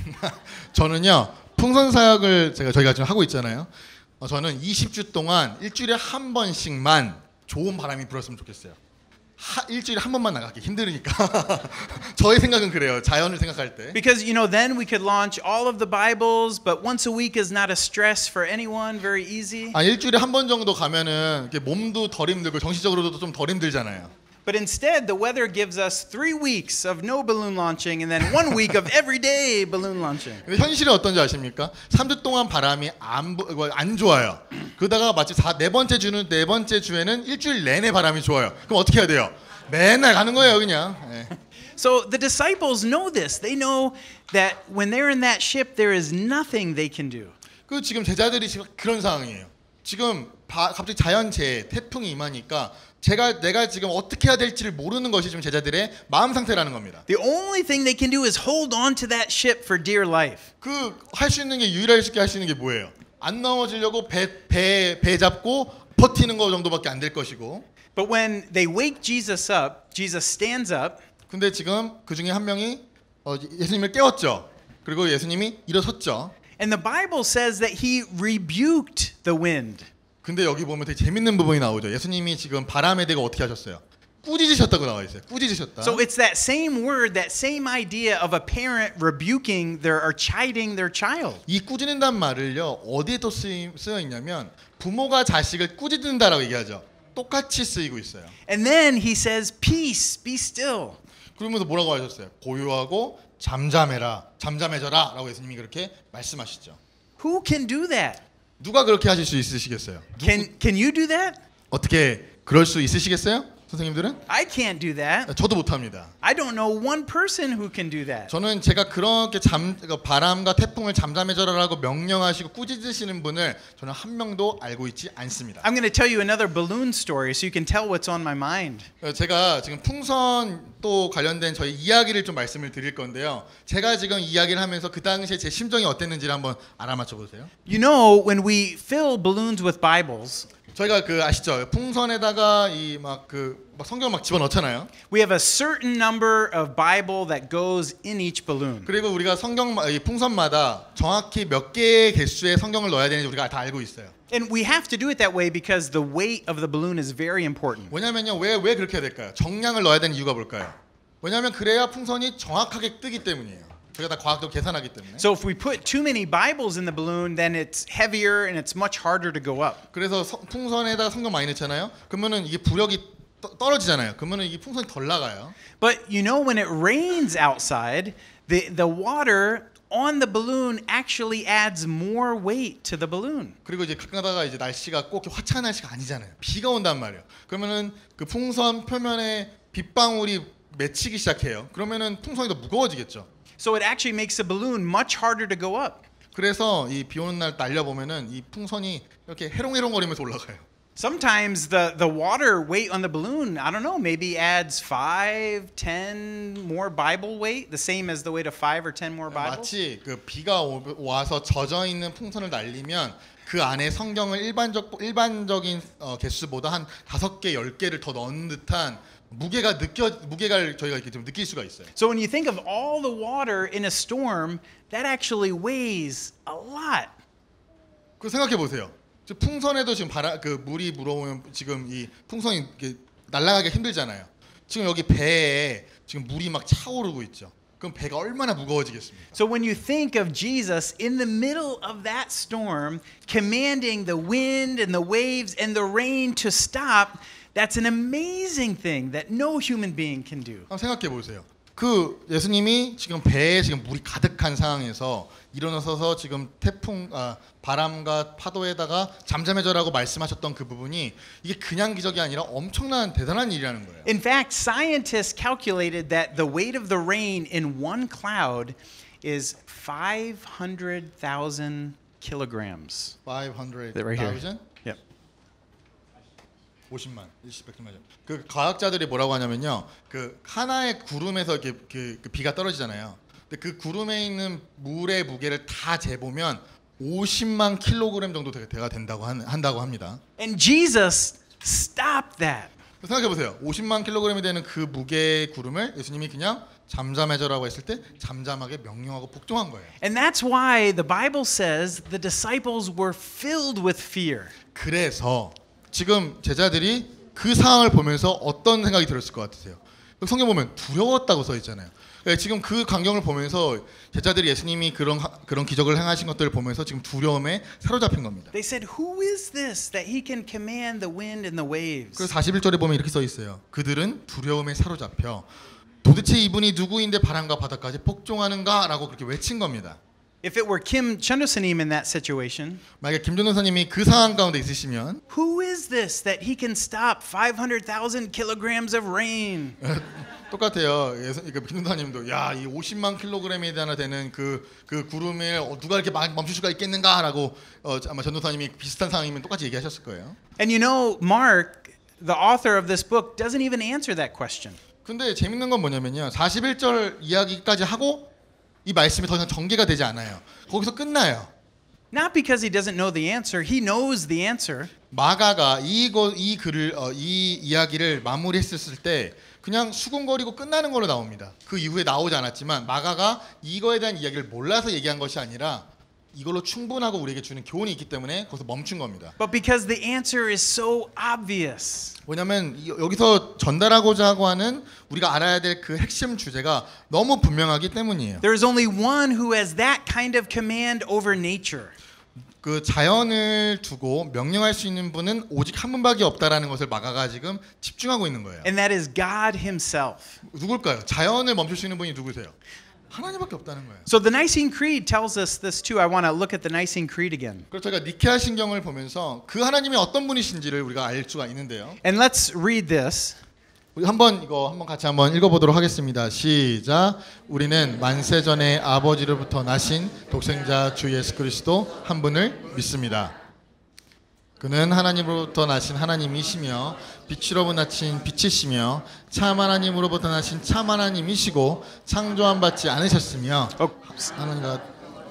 저는요 풍선 사역을 제가 저희가 지금 하고 있잖아요. 어, 저는 이십 주 동안 일주일에 한 번씩만 좋은 바람이 불었으면 좋겠어요. 하, 일주일에 한 번만 나가기 힘들으니까. 저의 생각은 그래요. 자연을 생각할 때. Because, you know, then we could launch all of the Bibles, but once a week is not a stress for anyone, very easy. 아 일주일에 한 번 정도 가면은 이렇게 몸도 덜 힘들고 정신적으로도 좀 덜 힘들잖아요. But instead, the weather gives us three weeks of no balloon launching and then one week of everyday balloon launching. 근데 현실은 어떤지 아십니까? 삼 주 동안 바람이 안, 부- 안 좋아요. 그러다가 마치 사, 네 번째 주는 네 번째 주에는 일주일 내내 바람이 좋아요. 그럼 어떻게 해야 돼요? 맨날 가는 거예요, 그냥. 예. So the disciples know this. They know that when they're in that ship, there is nothing they can do. 그 지금 제자들이 지금 그런 상황이에요. 지금 바, 갑자기 자연재해, 태풍이 임하니까 제가 내가 지금 어떻게 해야 될지를 모르는 것이 지금 제자들의 마음 상태라는 겁니다. The only thing they can do is hold on to that ship for dear life. 그 할 수 있는 게 유일하게 할 수 있는 게 뭐예요? 안 넘어지려고 배 배 배 잡고 버티는 거 정도밖에 안 될 것이고. But when they wake Jesus up, Jesus stands up. 근데 지금 그 중에 한 명이 어, 예수님을 깨웠죠. 그리고 예수님이 일어섰죠. And the Bible says that he rebuked the wind. 근데 여기 보면 되게 재밌는 부분이 나오죠. 예수님이 지금 바람에 대고 어떻게 하셨어요? 꾸짖으셨다고 나와 있어요. 꾸짖으셨다. So it's that same word, that same idea of a parent rebuking their or chiding their child. 이 꾸짖는단 말을요 어디에 또 쓰임, 쓰여 있냐면 부모가 자식을 꾸짖는다라고 얘기하죠. 똑같이 쓰이고 있어요. And then he says, "Peace, be still." 그러면서 뭐라고 하셨어요? 고요하고 잠잠해라, 잠잠해져라라고 예수님이 그렇게 말씀하시죠. Who can do that? 누가 그렇게 하실 수 있으시겠어요? Can can you do that? 어떻게 그럴 수 있으시겠어요? 선생님들은? I can't do that. 저도 못합니다. I don't know one person who can do that. 저는 제가 그렇게 잠 바람과 태풍을 잠잠해져라라고 명령하시고 꾸짖으시는 분을 저는 한 명도 알고 있지 않습니다. I'm going to tell you another balloon story so you can tell what's on my mind. 제가 지금 풍선 또 관련된 저희 이야기를 좀 말씀을 드릴 건데요. 제가 지금 이야기를 하면서 그 당시에 제 심정이 어땠는지를 한번 알아맞혀 보세요. You know, when we fill balloons with Bibles, 저희가 그 아시죠? 풍선에다가 이 막 그 막 성경 막 집어 넣잖아요. we have a certain number of Bible that goes in each balloon. 그리고 우리가 성경 이 풍선마다 정확히 몇 개의 개수의 성경을 넣어야 되는지 우리가 다 알고 있어요. And we have to do it that way because the weight of the balloon is very important. 왜냐면요. 왜 왜 그렇게 해야 될까요? 정량을 넣어야 되는 이유가 뭘까요? 왜냐면 그래야 풍선이 정확하게 뜨기 때문이에요. 저희가 다 과학적으로 계산하기 때문에. So if we put too many Bibles in the balloon, then it's heavier and it's much harder to go up. 그래서 서, 풍선에다가 성경 많이 넣잖아요. 그러면은 이게 부력이 떠, 떨어지잖아요. 그러면은 이게 풍선이 덜 나가요. But you know, when it rains outside, the the water on the balloon actually adds more weight to the balloon. 그리고 이제 가끔가다가 이제 날씨가 꼭 화창한 날씨가 아니잖아요. 비가 온단 말이에요. 그러면은 그 풍선 표면에 빗방울이 맺히기 시작해요. 그러면은 풍선이 더 무거워지겠죠. So it actually makes the balloon much harder to go up. 그래서 이 비 오는 날 날려 보면은 이 풍선이 이렇게 해롱해롱거리면서 올라가요. Sometimes the, the water weight on the balloon, I don't know, maybe adds five, ten more Bible weight, the same as the weight of five or ten more Bibles. 마치 그 비가 오, 와서 젖어 있는 풍선을 날리면 그 안에 성경을 일반적 일반적인 어, 개수보다 한 다섯 개, 열 개를 더 넣은 듯한 무게가 느껴 무게를 저희가 이렇게 좀 느낄 수가 있어요. So when you think of all the water in a storm, that actually weighs a lot. 그 생각해 보세요. 지금 풍선에도 지금 바람 그 물이 물어오면 지금 이 풍선이 이렇게 날아가기 힘들잖아요. 지금 여기 배에 지금 물이 막 차오르고 있죠. 그럼 배가 얼마나 무거워지겠습니까? So when you think of Jesus in the middle of that storm, commanding the wind and the waves and the rain to stop, that's an amazing thing that no human being can do. 한번 생각해 보세요. 그 예수님이 지금 배에 지금 물이 가득한 상황에서 일어나서서 지금 태풍 아, 바람과 파도에다가 잠잠해져라고 말씀하셨던 그 부분이 이게 그냥 기적이 아니라 엄청난 대단한 일이라는 거예요. In fact, scientists calculated that the weight of the rain in one cloud is five hundred thousand kilograms. five hundred Right here. thousand? Yep. 오십만, 일십, 백만. 그 과학자들이 뭐라고 하냐면요. 그 하나의 구름에서 이렇게 그, 그 비가 떨어지잖아요. 근데 그 구름에 있는 물의 무게를 다 재보면 오십만 킬로그램 정도 돼가 된다고 한, 한다고 합니다. And Jesus stopped that. 생각해 보세요. 오십만 킬로그램이 되는 그 무게의 구름을 예수님이 그냥 잠잠해져라고 했을 때 잠잠하게 명령하고 복종한 거예요. And that's why the Bible says the disciples were filled with fear. 그래서 지금 제자들이 그 상황을 보면서 어떤 생각이 들었을 것 같으세요? 성경 보면 두려웠다고 써 있잖아요. 지금 그 광경을 보면서 제자들이 예수님이 그런 그런 기적을 행하신 것들을 보면서 지금 두려움에 사로잡힌 겁니다. They said, "Who is this that he can command the wind and the waves?" 그래서 사십일 절에 보면 이렇게 써 있어요. 그들은 두려움에 사로잡혀 도대체 이분이 누구인데 바람과 바다까지 복종하는가라고 그렇게 외친 겁니다. If it were Kim Chundosanim in that situation, 만약에 김종선님이 그 상황 가운데 있으시면 who is this that he can stop five hundred thousand kilograms of rain? 똑같아요. 그러니까 김종선님도 야, 이 오십만 킬로그램에 하나 되는 그, 그 구름을 어, 누가 이렇게 막 멈출 수가 있겠는가라고 어, 아마 전도사님이 비슷한 상황이면 똑같이 얘기하셨을 거예요. And you know, Mark, the author of this book, doesn't even answer that question. 근데 재밌는 건 뭐냐면요. 사십일 절 이야기까지 하고 이 말씀이 더 이상 전개가 되지 않아요. 거기서 끝나요. Not because he doesn't know the answer, he knows the answer. 마가가 이거 이 글을 어, 이 이야기를 마무리했을 때 그냥 수군거리고 끝나는 걸로 나옵니다. 그 이후에 나오지 않았지만 마가가 이거에 대한 이야기를 몰라서 얘기한 것이 아니라 이걸로 충분하고 우리에게 주는 교훈이 있기 때문에 거기서 멈춘 겁니다. But because the answer is so obvious. 왜냐하면 여기서 전달하고자 하는 우리가 알아야 될 그 핵심 주제가 너무 분명하기 때문이에요. There is only one who has that kind of command over nature. 그 자연을 두고 명령할 수 있는 분은 오직 한 분밖에 없다라는 것을 마가가 지금 집중하고 있는 거예요. And that is God himself. 누굴까요? 자연을 멈출 수 있는 분이 누구세요? 하나님밖에 없다는 거예요. So the Nicene Creed tells us this too. I want to look at the Nicene Creed again. 그래서 제가 니케아 신경을 보면서 그 하나님이 어떤 분이신지를 우리가 알 수가 있는데요. And let's read this. 우리 한번 이거 한번 같이 한번 읽어보도록 하겠습니다. 시작. 우리는 만세 전에 아버지로부터 나신 독생자 주 예수 그리스도 한 분을 믿습니다. 그는 하나님으로부터 나신 하나님이시며 빛으로부터 나신 빛이시며 참 하나님으로부터 나신 참 하나님이시고 창조함 받지 않으셨으며 하나님과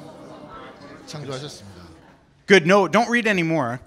창조하셨습니다. Good. No, don't read anymore.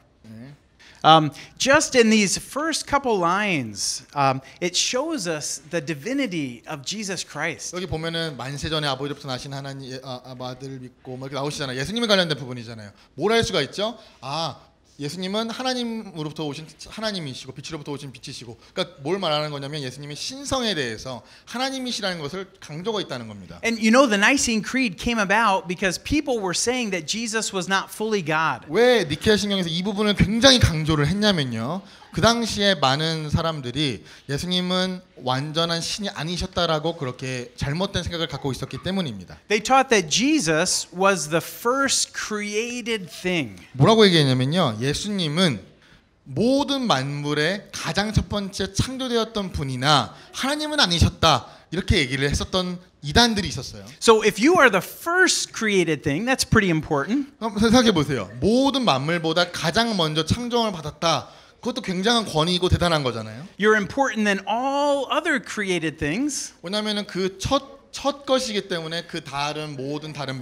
Um, just in these first couple lines, um, it shows us the divinity of Jesus Christ. 여기 보면은 만세 전에 아버지로부터 나신 하나님 아, 아들을 믿고 뭐 이렇게 나오시잖아요. 예수님에 관련된 부분이잖아요. 뭘 할 수가 있죠? 아, 예수님은 하나님으로부터 오신 하나님이시고 빛으로부터 오신 빛이시고, 그러니까 뭘 말하는 거냐면 예수님의 신성에 대해서 하나님이시라는 것을 강조가 있다는 겁니다. And you know the Nicene Creed came about because people were saying that Jesus was not fully God. 왜 니케아 신경에서 이 부분을 굉장히 강조를 했냐면요. 그 당시에 많은 사람들이 예수님은 완전한 신이 아니셨다라고 그렇게 잘못된 생각을 갖고 있었기 때문입니다. They taught that Jesus was the first created thing. 뭐라고 얘기했냐면요. 예수님은 모든 만물의 가장 첫 번째 창조되었던 분이나 하나님은 아니셨다. 이렇게 얘기를 했었던 이단들이 있었어요. So if you are the first created thing, that's pretty important. 생각해 보세요. 모든 만물보다 가장 먼저 창조를 받았다. 그것도 굉장한 권위이고 대단한 거잖아요. You're important than all other created things. 왜냐하면은 그 첫 첫 것이기 때문에 그 다른 모든 다른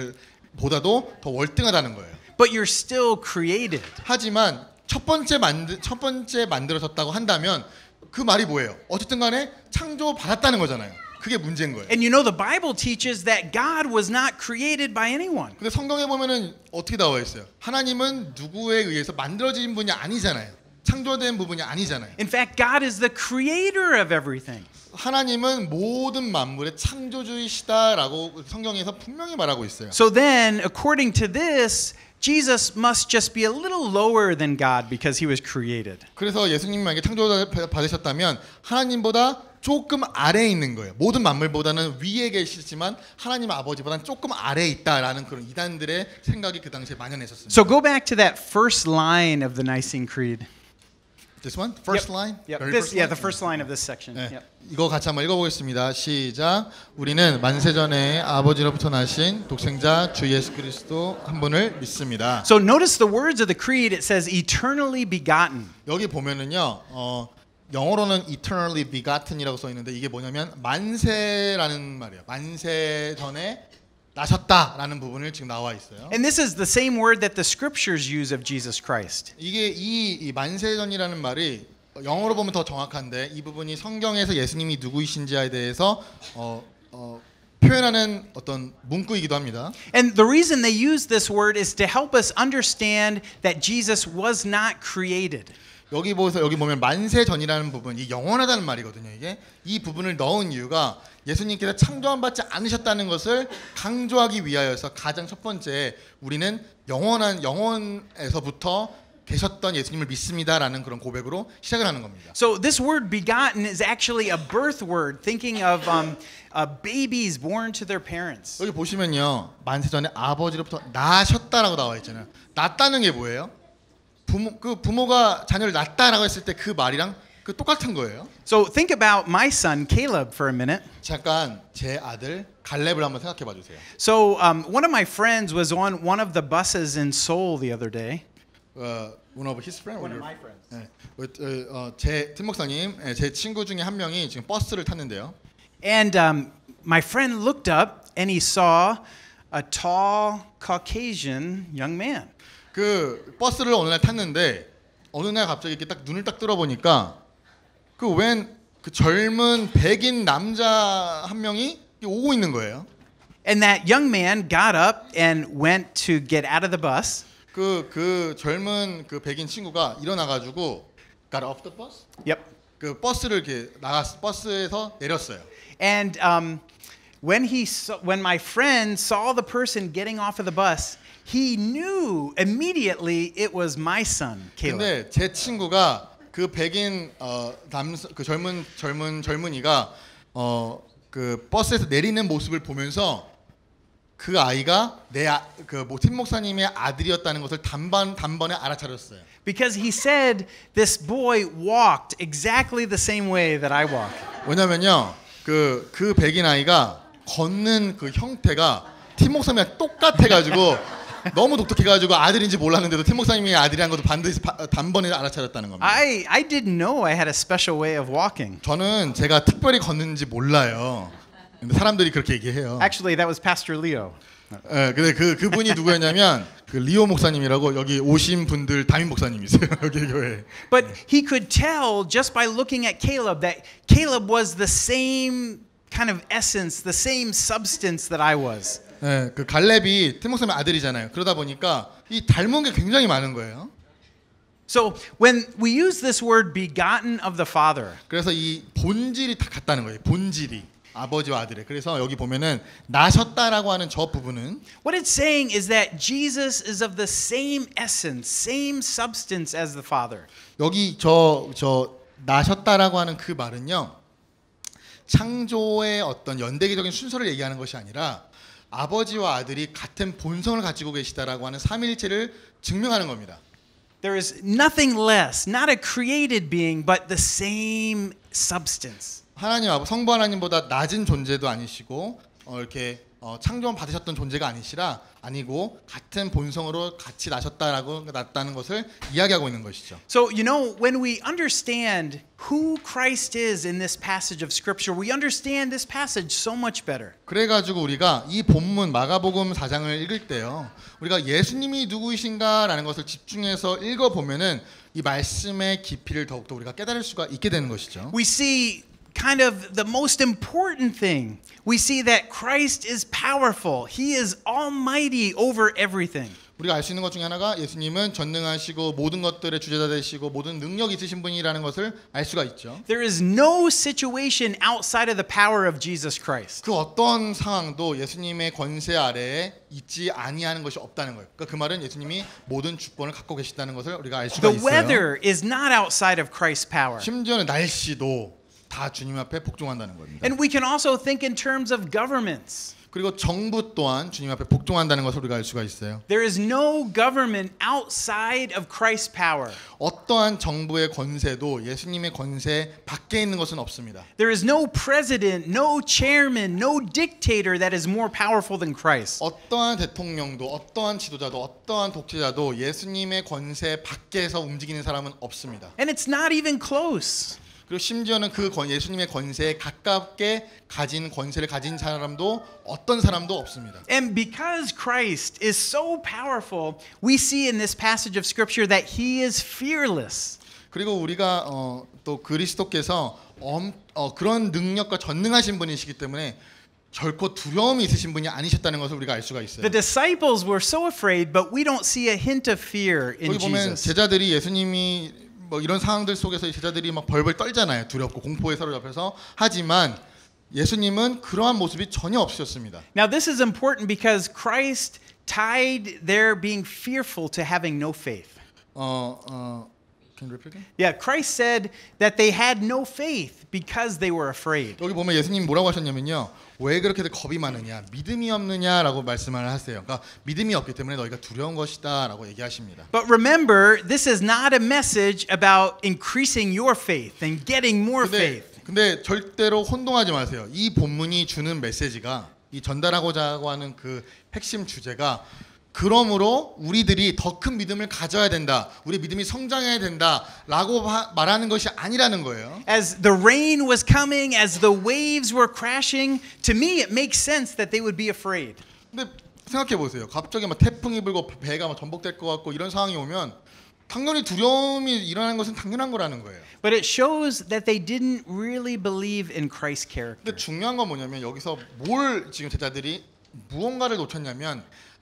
만물보다도 더 월등하다는 거예요. But you're still created. 하지만 첫 번째 만들 첫 번째 만들어졌다고 한다면 그 말이 뭐예요? 어쨌든간에 창조 받았다는 거잖아요. 그게 문제인 거예요. And you know the Bible teaches that God was not created by anyone. 근데 성경에 보면은 어떻게 나와 있어요? 하나님은 누구에 의해서 만들어진 분이 아니잖아요. 창조된 부분이 아니잖아요. In fact, God is the creator of everything. 하나님은 모든 만물의 창조주이시다라고 성경에서 분명히 말하고 있어요. So then, according to this, Jesus must just be a little lower than God because he was created. 그래서 예수님이 만약에 창조 받으셨다면 하나님보다 조금 아래에 있는 거예요. 모든 만물보다는 위에 계시지만 하나님 아버지보다는 조금 아래에 있다라는 그런 이단들의 생각이 그 당시에 만연했었습니다. So go back to that first line of the Nicene Creed. This one, first Yep. line. Yep. Very This, first yeah, line? the first line of this section. 네. Yep. 이거 같이 한번 읽어보겠습니다. 시작. 우리는 만세 전에 아버지로부터 나신 독생자 주 예수 그리스도 한 분을 믿습니다. So notice the words of the creed. It says eternally begotten. 여기 보면은요, 어, 영어로는 eternally begotten이라고 써 있는데 이게 뭐냐면 만세라는 말이에요. 만세 전에 나셨다라는 부분을 지금 나와 있어요. And this is the same word that the scriptures use of Jesus Christ. 이게 이, 이 만세전이라는 말이 영어로 보면 더 정확한데 이 부분이 성경에서 예수님이 누구이신지에 대해서 어, 어, 표현하는 어떤 문구이기도 합니다. And the reason they use this word is to help us understand that Jesus was not created. 여기 보세요. 여기 보면 만세 전이라는 부분, 이 영원하다는 말이거든요. 이게 이 부분을 넣은 이유가 예수님께서 창조함 받지 않으셨다는 것을 강조하기 위하여서 가장 첫 번째 우리는 영원한 영원에서부터 계셨던 예수님을 믿습니다라는 그런 고백으로 시작을 하는 겁니다. So this word begotten is actually a birth word, thinking of um, uh, babies born to their parents. 여기 보시면요, 만세 전에 아버지로부터 낳으셨다라고 나와 있잖아요. 낳았다는 게 뭐예요? 부모 그 부모가 자녀를 낳았다라고 했을 때 그 말이랑 그 똑같은 거예요. So think about my son Caleb for a minute. 잠깐 제 아들 갈렙을 한번 생각해 봐 주세요. So um, one of my friends was on one of the buses in Seoul the other day. 어, one of his friends. One of my friends. 네, 어, 어, 제 팀 목사님, 예, 제 친구 중에 한 명이 지금 버스를 탔는데요. And um, my friend looked up and he saw a tall Caucasian young man. 그 버스를 어느 날 탔는데 어느 날 갑자기 이렇게 딱 눈을 딱 들어보니까 그 웬 그 젊은 백인 남자 한 명이 오고 있는 거예요. And that young man got up and went to get out of the bus. 그 그 젊은 그 백인 친구가 일어나 가지고 got off the bus? Yep. 그 버스를 이렇게 나갔 버스에서 내렸어요. And um, when he saw, when my friend saw the person getting off of the bus, he knew immediately it was my son, Caleb. 근데 제 친구가 그 백인 어, 남성 그 젊은 젊은 젊은이가 어, 그 버스에서 내리는 모습을 보면서 그 아이가 내그팀 목사님의 아들이었다는 것을 단번 단번에 알아차렸어요. Because he said this boy walked exactly the same way that I walk. 왜냐면요, 그 그 백인 아이가 걷는 그 형태가 팀 목사님이랑 똑같아가지고 너무 독특해가지고 아들인지 몰랐는데도 팀 목사님이 아들이란 것도 반드시 바, 단번에 알아차렸다는 겁니다. I I didn't know I had a special way of walking. 저는 제가 특별히 걷는지 몰라요. 근데 사람들이 그렇게 얘기해요. Actually, that was Pastor Leo. 예, 근데 그 그분이 누구였냐면 그 리오 목사님이라고 여기 오신 분들 담임 목사님이세요. 여기 교회. But he could tell just by looking at Caleb that Caleb was the same kind of essence, the same substance that I was. 예, 그 갈렙이 팀 목사님 아들이잖아요. 그러다 보니까 이 닮은 게 굉장히 많은 거예요. So when we use this word begotten of the Father, 그래서 이 본질이 다 같다는 거예요. 본질이 아버지와 아들의. 그래서 여기 보면은 나셨다라고 하는 저 부분은 what it's saying is that Jesus is of the same essence, same substance as the Father. 여기 저 저 나셨다라고 하는 그 말은요. 창조의 어떤 연대기적인 순서를 얘기하는 것이 아니라 아버지와 아들이 같은 본성을 가지고 계시다라고 하는 삼위일체를 증명하는 겁니다. There is nothing less, not a created being, but the same substance. 하나님 아버 성부 하나님보다 낮은 존재도 아니시고 어, 이렇게 어, 창조원 받으셨던 존재가 아니시라 아니고 같은 본성으로 같이 나셨다라고 났다는 것을 이야기하고 있는 것이죠. So you know when we understand who Christ is in this passage of Scripture, we understand this passage so much better. 그래가지고 우리가 이 본문 마가복음 사 장을 읽을 때요, 우리가 예수님이 누구이신가라는 것을 집중해서 읽어 보면은 이 말씀의 깊이를 더욱더 우리가 깨달을 수가 있게 되는 것이죠. We see kind of the most important thing. We see that Christ is powerful. He is almighty over everything. 우리가 알 수 있는 것 중에 하나가 예수님은 전능하시고 모든 것들의 주재자 되시고 모든 능력이 있으신 분이라는 것을 알 수가 있죠. There is no situation outside of the power of Jesus Christ. 그 어떤 상황도 예수님의 권세 아래에 있지 아니하는 것이 없다는 거예요. 그러니까 그 말은 예수님이 모든 주권을 갖고 계시다는 것을 우리가 알 수가 The 있어요. weather is not outside of Christ's power. 심지어는 날씨도 다 주님 앞에 복종한다는 겁니다. And we can also think in terms of governments. 그리고 정부 또한 주님 앞에 복종한다는 것을 우리가 알 수가 있어요. There is no government outside of Christ's power. 어떠한 정부의 권세도 예수님의 권세 밖에 있는 것은 없습니다. There is no president, no chairman, no dictator that is more powerful than Christ. 어떠한 대통령도 어떠한 지도자도 어떠한 독재자도 예수님의 권세 밖에서 움직이는 사람은 없습니다. And it's not even close. 그리고 심지어는 그 권, 예수님의 권세에 가깝게 가진 권세를 가진 사람도 어떤 사람도 없습니다. And because Christ is so powerful, we see in this passage of Scripture that He is fearless. 그리고 우리가 어, 또 그리스도께서 엄, 어, 그런 능력과 전능하신 분이시기 때문에 결코 두려움이 있으신 분이 아니셨다는 것을 우리가 알 수가 있어요. The disciples were so afraid, but we don't see a hint of fear in 여기 보면 Jesus. 제자들이 예수님이 뭐 이런 상황들 속에서 제자들이 막 벌벌 떨잖아요. 두렵고 공포에 사로잡혀서. 하지만 예수님은 그러한 모습이 전혀 없으셨습니다. Now this is important because Christ tied their being fearful to having no faith. 어, 어, can you repeat again? Yeah, Christ said that they had no faith because they were afraid. 여기 보면 예수님 뭐라고 하셨냐면요. 왜 그렇게 겁이 많으냐, 믿음이 없느냐라고 말씀을 하세요. 그러니까 믿음이 없기 때문에 너희가 두려운 것이다라고 얘기하십니다. But remember, this is not a message about increasing your faith and getting more 근데, faith. 근데 절대로 혼동하지 마세요. 이 본문이 주는 메시지가 이 전달하고자 하는 그 핵심 주제가 그러므로 우리들이 더 큰 믿음을 가져야 된다. 우리 믿음이 성장해야 된다라고 하, 말하는 것이 아니라는 거예요. As the rain was coming, as the waves were crashing, to me it makes sense that they would be afraid. 근데 생각해 보세요. 갑자기 막 태풍이 불고 배가 막 전복될 것 같고 이런 상황이 오면 당연히 두려움이 일어나는 것은 당연한 거라는 거예요. But it shows that they didn't really believe in Christ's character. 근데 중요한 건 뭐냐면 여기서 뭘 지금 제자들이 무언가를 놓쳤냐면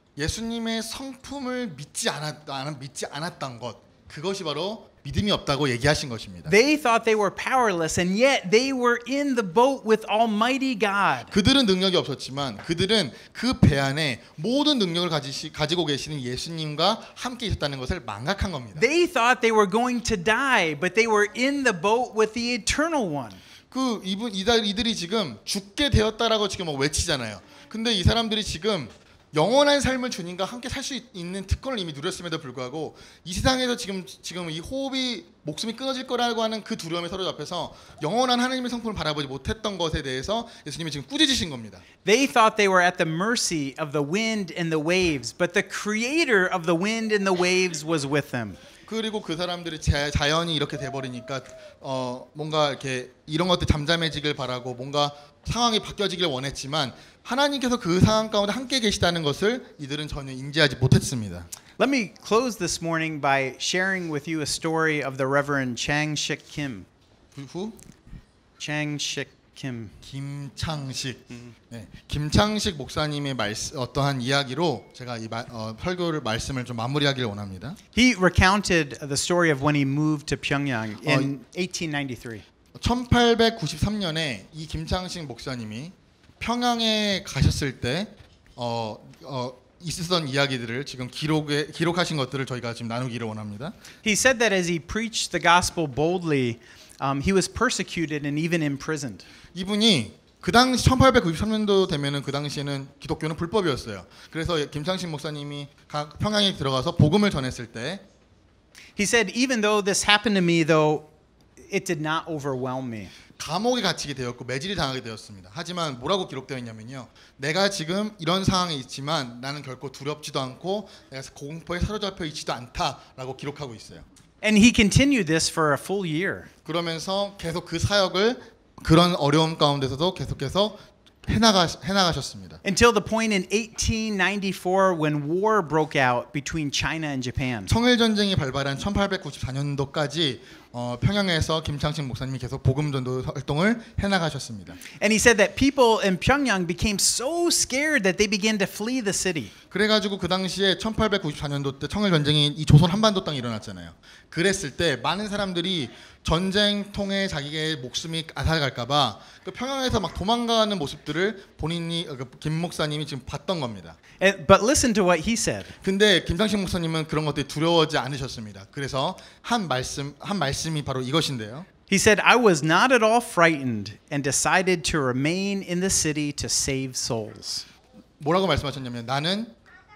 예수님의 성품을 믿지 않았 믿지 않았던 것, 그것이 바로 믿음이 없다고 얘기하신 것입니다. They thought they were powerless, and yet they were in the boat with Almighty God. 그들은 능력이 없었지만 그들은 그 배 안에 모든 능력을 가지시, 가지고 계시는 예수님과 함께 있었다는 것을 망각한 겁니다. They thought they were going to die, but they were in the boat with the Eternal One. 그 이분 이들 이들이 지금 죽게 되었다라고 지금 막 외치잖아요. 근데 이 사람들이 지금 영원한 삶을 주님과 함께 살 수 있는 특권을 이미 누렸음에도 불구하고 이 세상에서 지금 지금 이 호흡이 목숨이 끊어질 거라고 하는 그 두려움에 사로잡혀서 영원한 하나님의 성품을 바라보지 못했던 것에 대해서 예수님이 지금 꾸짖으신 겁니다. They thought they were at the mercy of the wind and the waves, but the creator of the wind and the waves was with them. 그리고 그 사람들이 자, 자연이 이렇게 돼버리니까 어, 뭔가 이렇게 이런 것들 잠잠해지길 바라고 뭔가 상황이 바뀌어지길 원했지만 하나님께서 그 상황 가운데 함께 계시다는 것을 이들은 전혀 인지하지 못했습니다. Let me close this morning by sharing with you a story of the Reverend Chang Shik Kim. 후 Chang Shik Kim. 김창식, 네, 김창식 목사님의 말씀, 어떠한 이야기로 제가 이 마, 어, 설교를 말씀을 좀 마무리하기를 원합니다. He recounted the story of when he moved to Pyongyang in eighteen ninety-three. 천팔백구십삼 년에 이 김창식 목사님이 평양에 가셨을 때 어, 어, 있었던 이야기들을 지금 기록에 기록하신 것들을 저희가 지금 나누기를 원합니다. He said that as he preached the gospel boldly, um, he was persecuted and even imprisoned. 이분이 그 당시 천팔백구십삼 년도 되면은 그 당시에는 기독교는 불법이었어요. 그래서 김창식 목사님이 평양에 들어가서 복음을 전했을 때 He said, even though this happened to me, though, it did not overwhelm me. 감옥에 갇히게 되었고 매질이 당하게 되었습니다. 하지만 뭐라고 기록되어 있냐면요. 내가 지금 이런 상황에 있지만 나는 결코 두렵지도 않고 내가 공포에 사로잡혀 있지도 않다라고 기록하고 있어요. And he continued this for a full year. 그러면서 계속 그 사역을 그런 어려움 가운데서도 계속해서 해나가 해나가셨습니다. Until the point in eighteen ninety-four when war broke out between China and Japan. 청일 전쟁이 발발한 천팔백구십사 년도까지 어, 평양에서 김창식 목사님이 계속 복음 전도 활동을 해나가셨습니다. And he said that people in Pyongyang became so scared that they began to flee the city. 그래가지고 그 당시에 천팔백구십사 년도 때 청일 전쟁이 이 조선 한반도 땅에 일어났잖아요. 그랬을 때 많은 사람들이 전쟁통에 자기의 목숨이 앗아갈까봐 그 평양에서 막 도망가는 모습들을 본인이 김 목사님이 지금 봤던 겁니다. And, but listen to what he said. 근데 김창식 목사님은 그런 것들이 두려워하지 않으셨습니다. 그래서 한 말씀 한 말씀이 바로 이것인데요. He said, I was not at all frightened and decided to remain in the city to save souls. 뭐라고 말씀하셨냐면 나는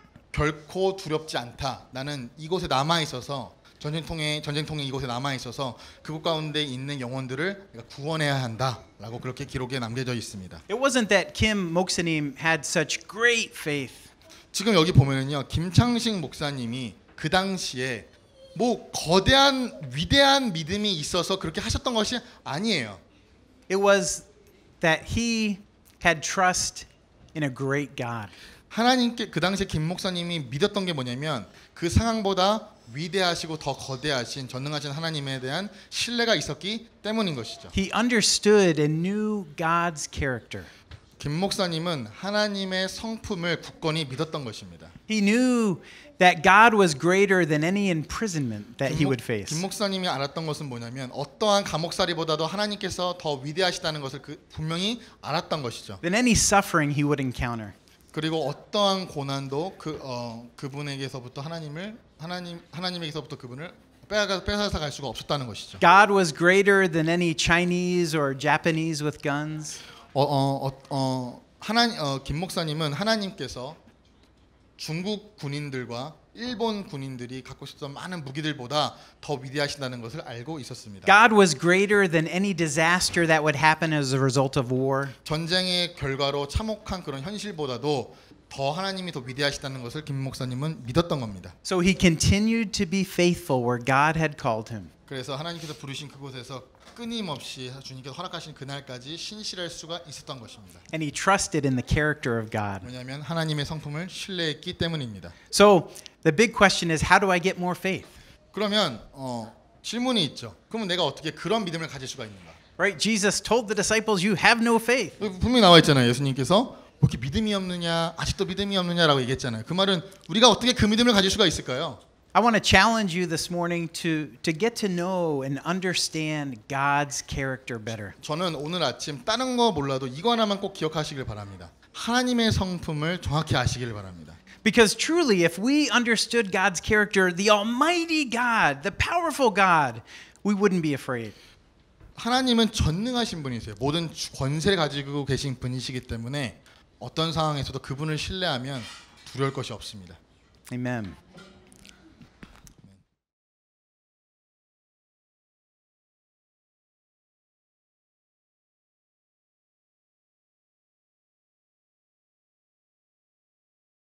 결코 두렵지 않다. 나는 이곳에 남아 있어서 전쟁통에 전쟁통에 이곳에 남아 있어서 그곳 가운데 있는 영혼들을 내가 구원해야 한다라고 그렇게 기록에 남겨져 있습니다. It wasn't that Kim Moksanim had such great faith. 지금 여기 보면은요. 김창식 목사님이 그 당시에 뭐 거대한 위대한 믿음이 있어서 그렇게 하셨던 것이 아니에요. It was that he had trust in a great God. 하나님께 그 당시에 김 목사님이 믿었던 게 뭐냐면 그 상황보다 위대하시고 더 거대하신 전능하신 하나님에 대한 신뢰가 있었기 때문인 것이죠. He understood and knew God's character. 김 목사님은 하나님의 성품을 굳건히 믿었던 것입니다. He knew that God was greater than any imprisonment that he 김, 목, would face. 김 목사님이 알았던 것은 뭐냐면 어떠한 감옥살이보다도 하나님께서 더 위대하시다는 것을 그 분명히 알았던 것이죠. Than any suffering he would encounter. 그리고 어떠한 고난도 그 어, 그분에게서부터 하나님을 하나님 하나님에게서부터 그분을 빼앗아 빼앗아 갈 수가 없었다는 것이죠. God was greater than any Chinese or Japanese with guns. 어, 어, 어, 어, 하나님 어, 김 목사님은 하나님께서 중국 군인들과 일본 군인들이 갖고 있었던 많은 무기들보다 더 위대하신다는 것을 알고 있었습니다. God was greater than any disaster that would happen as a result of war. 전쟁의 결과로 참혹한 그런 현실보다도 더 하나님이 더 위대하시다는 것을 김 목사님은 믿었던 겁니다. So he continued to be faithful where God had called him. 그래서 하나님께서 부르신 그곳에서 끊임없이 주님께서 허락하신 그날까지 신실할 수가 있었던 것입니다. And he trusted in the character of God. 왜냐하면 하나님의 성품을 신뢰했기 때문입니다. So the big question is, how do I get more faith? 그러면 어, 질문이 있죠. 그러면 내가 어떻게 그런 믿음을 가질 수가 있는가? Right? Jesus told the disciples, you have no faith. 분명히 나와 있잖아요. 예수님께서 뭐 이렇게 믿음이 없느냐, 아직도 믿음이 없느냐라고 얘기했잖아요. 그 말은 우리가 어떻게 그 믿음을 가질 수가 있을까요? I want to challenge you this morning to, to get to know and understand God's character better. 저는 오늘 아침 다른 거 몰라도 이거 하나만 꼭 기억하시길 바랍니다. 하나님의 성품을 정확히 아시길 바랍니다. Because truly, if we understood God's character, the Almighty God, the powerful God, we wouldn't be afraid. 하나님은 전능하신 분이세요. 모든 권세를 가지고 계신 분이시기 때문에 어떤 상황에서도 그분을 신뢰하면 두려울 것이 없습니다. Amen.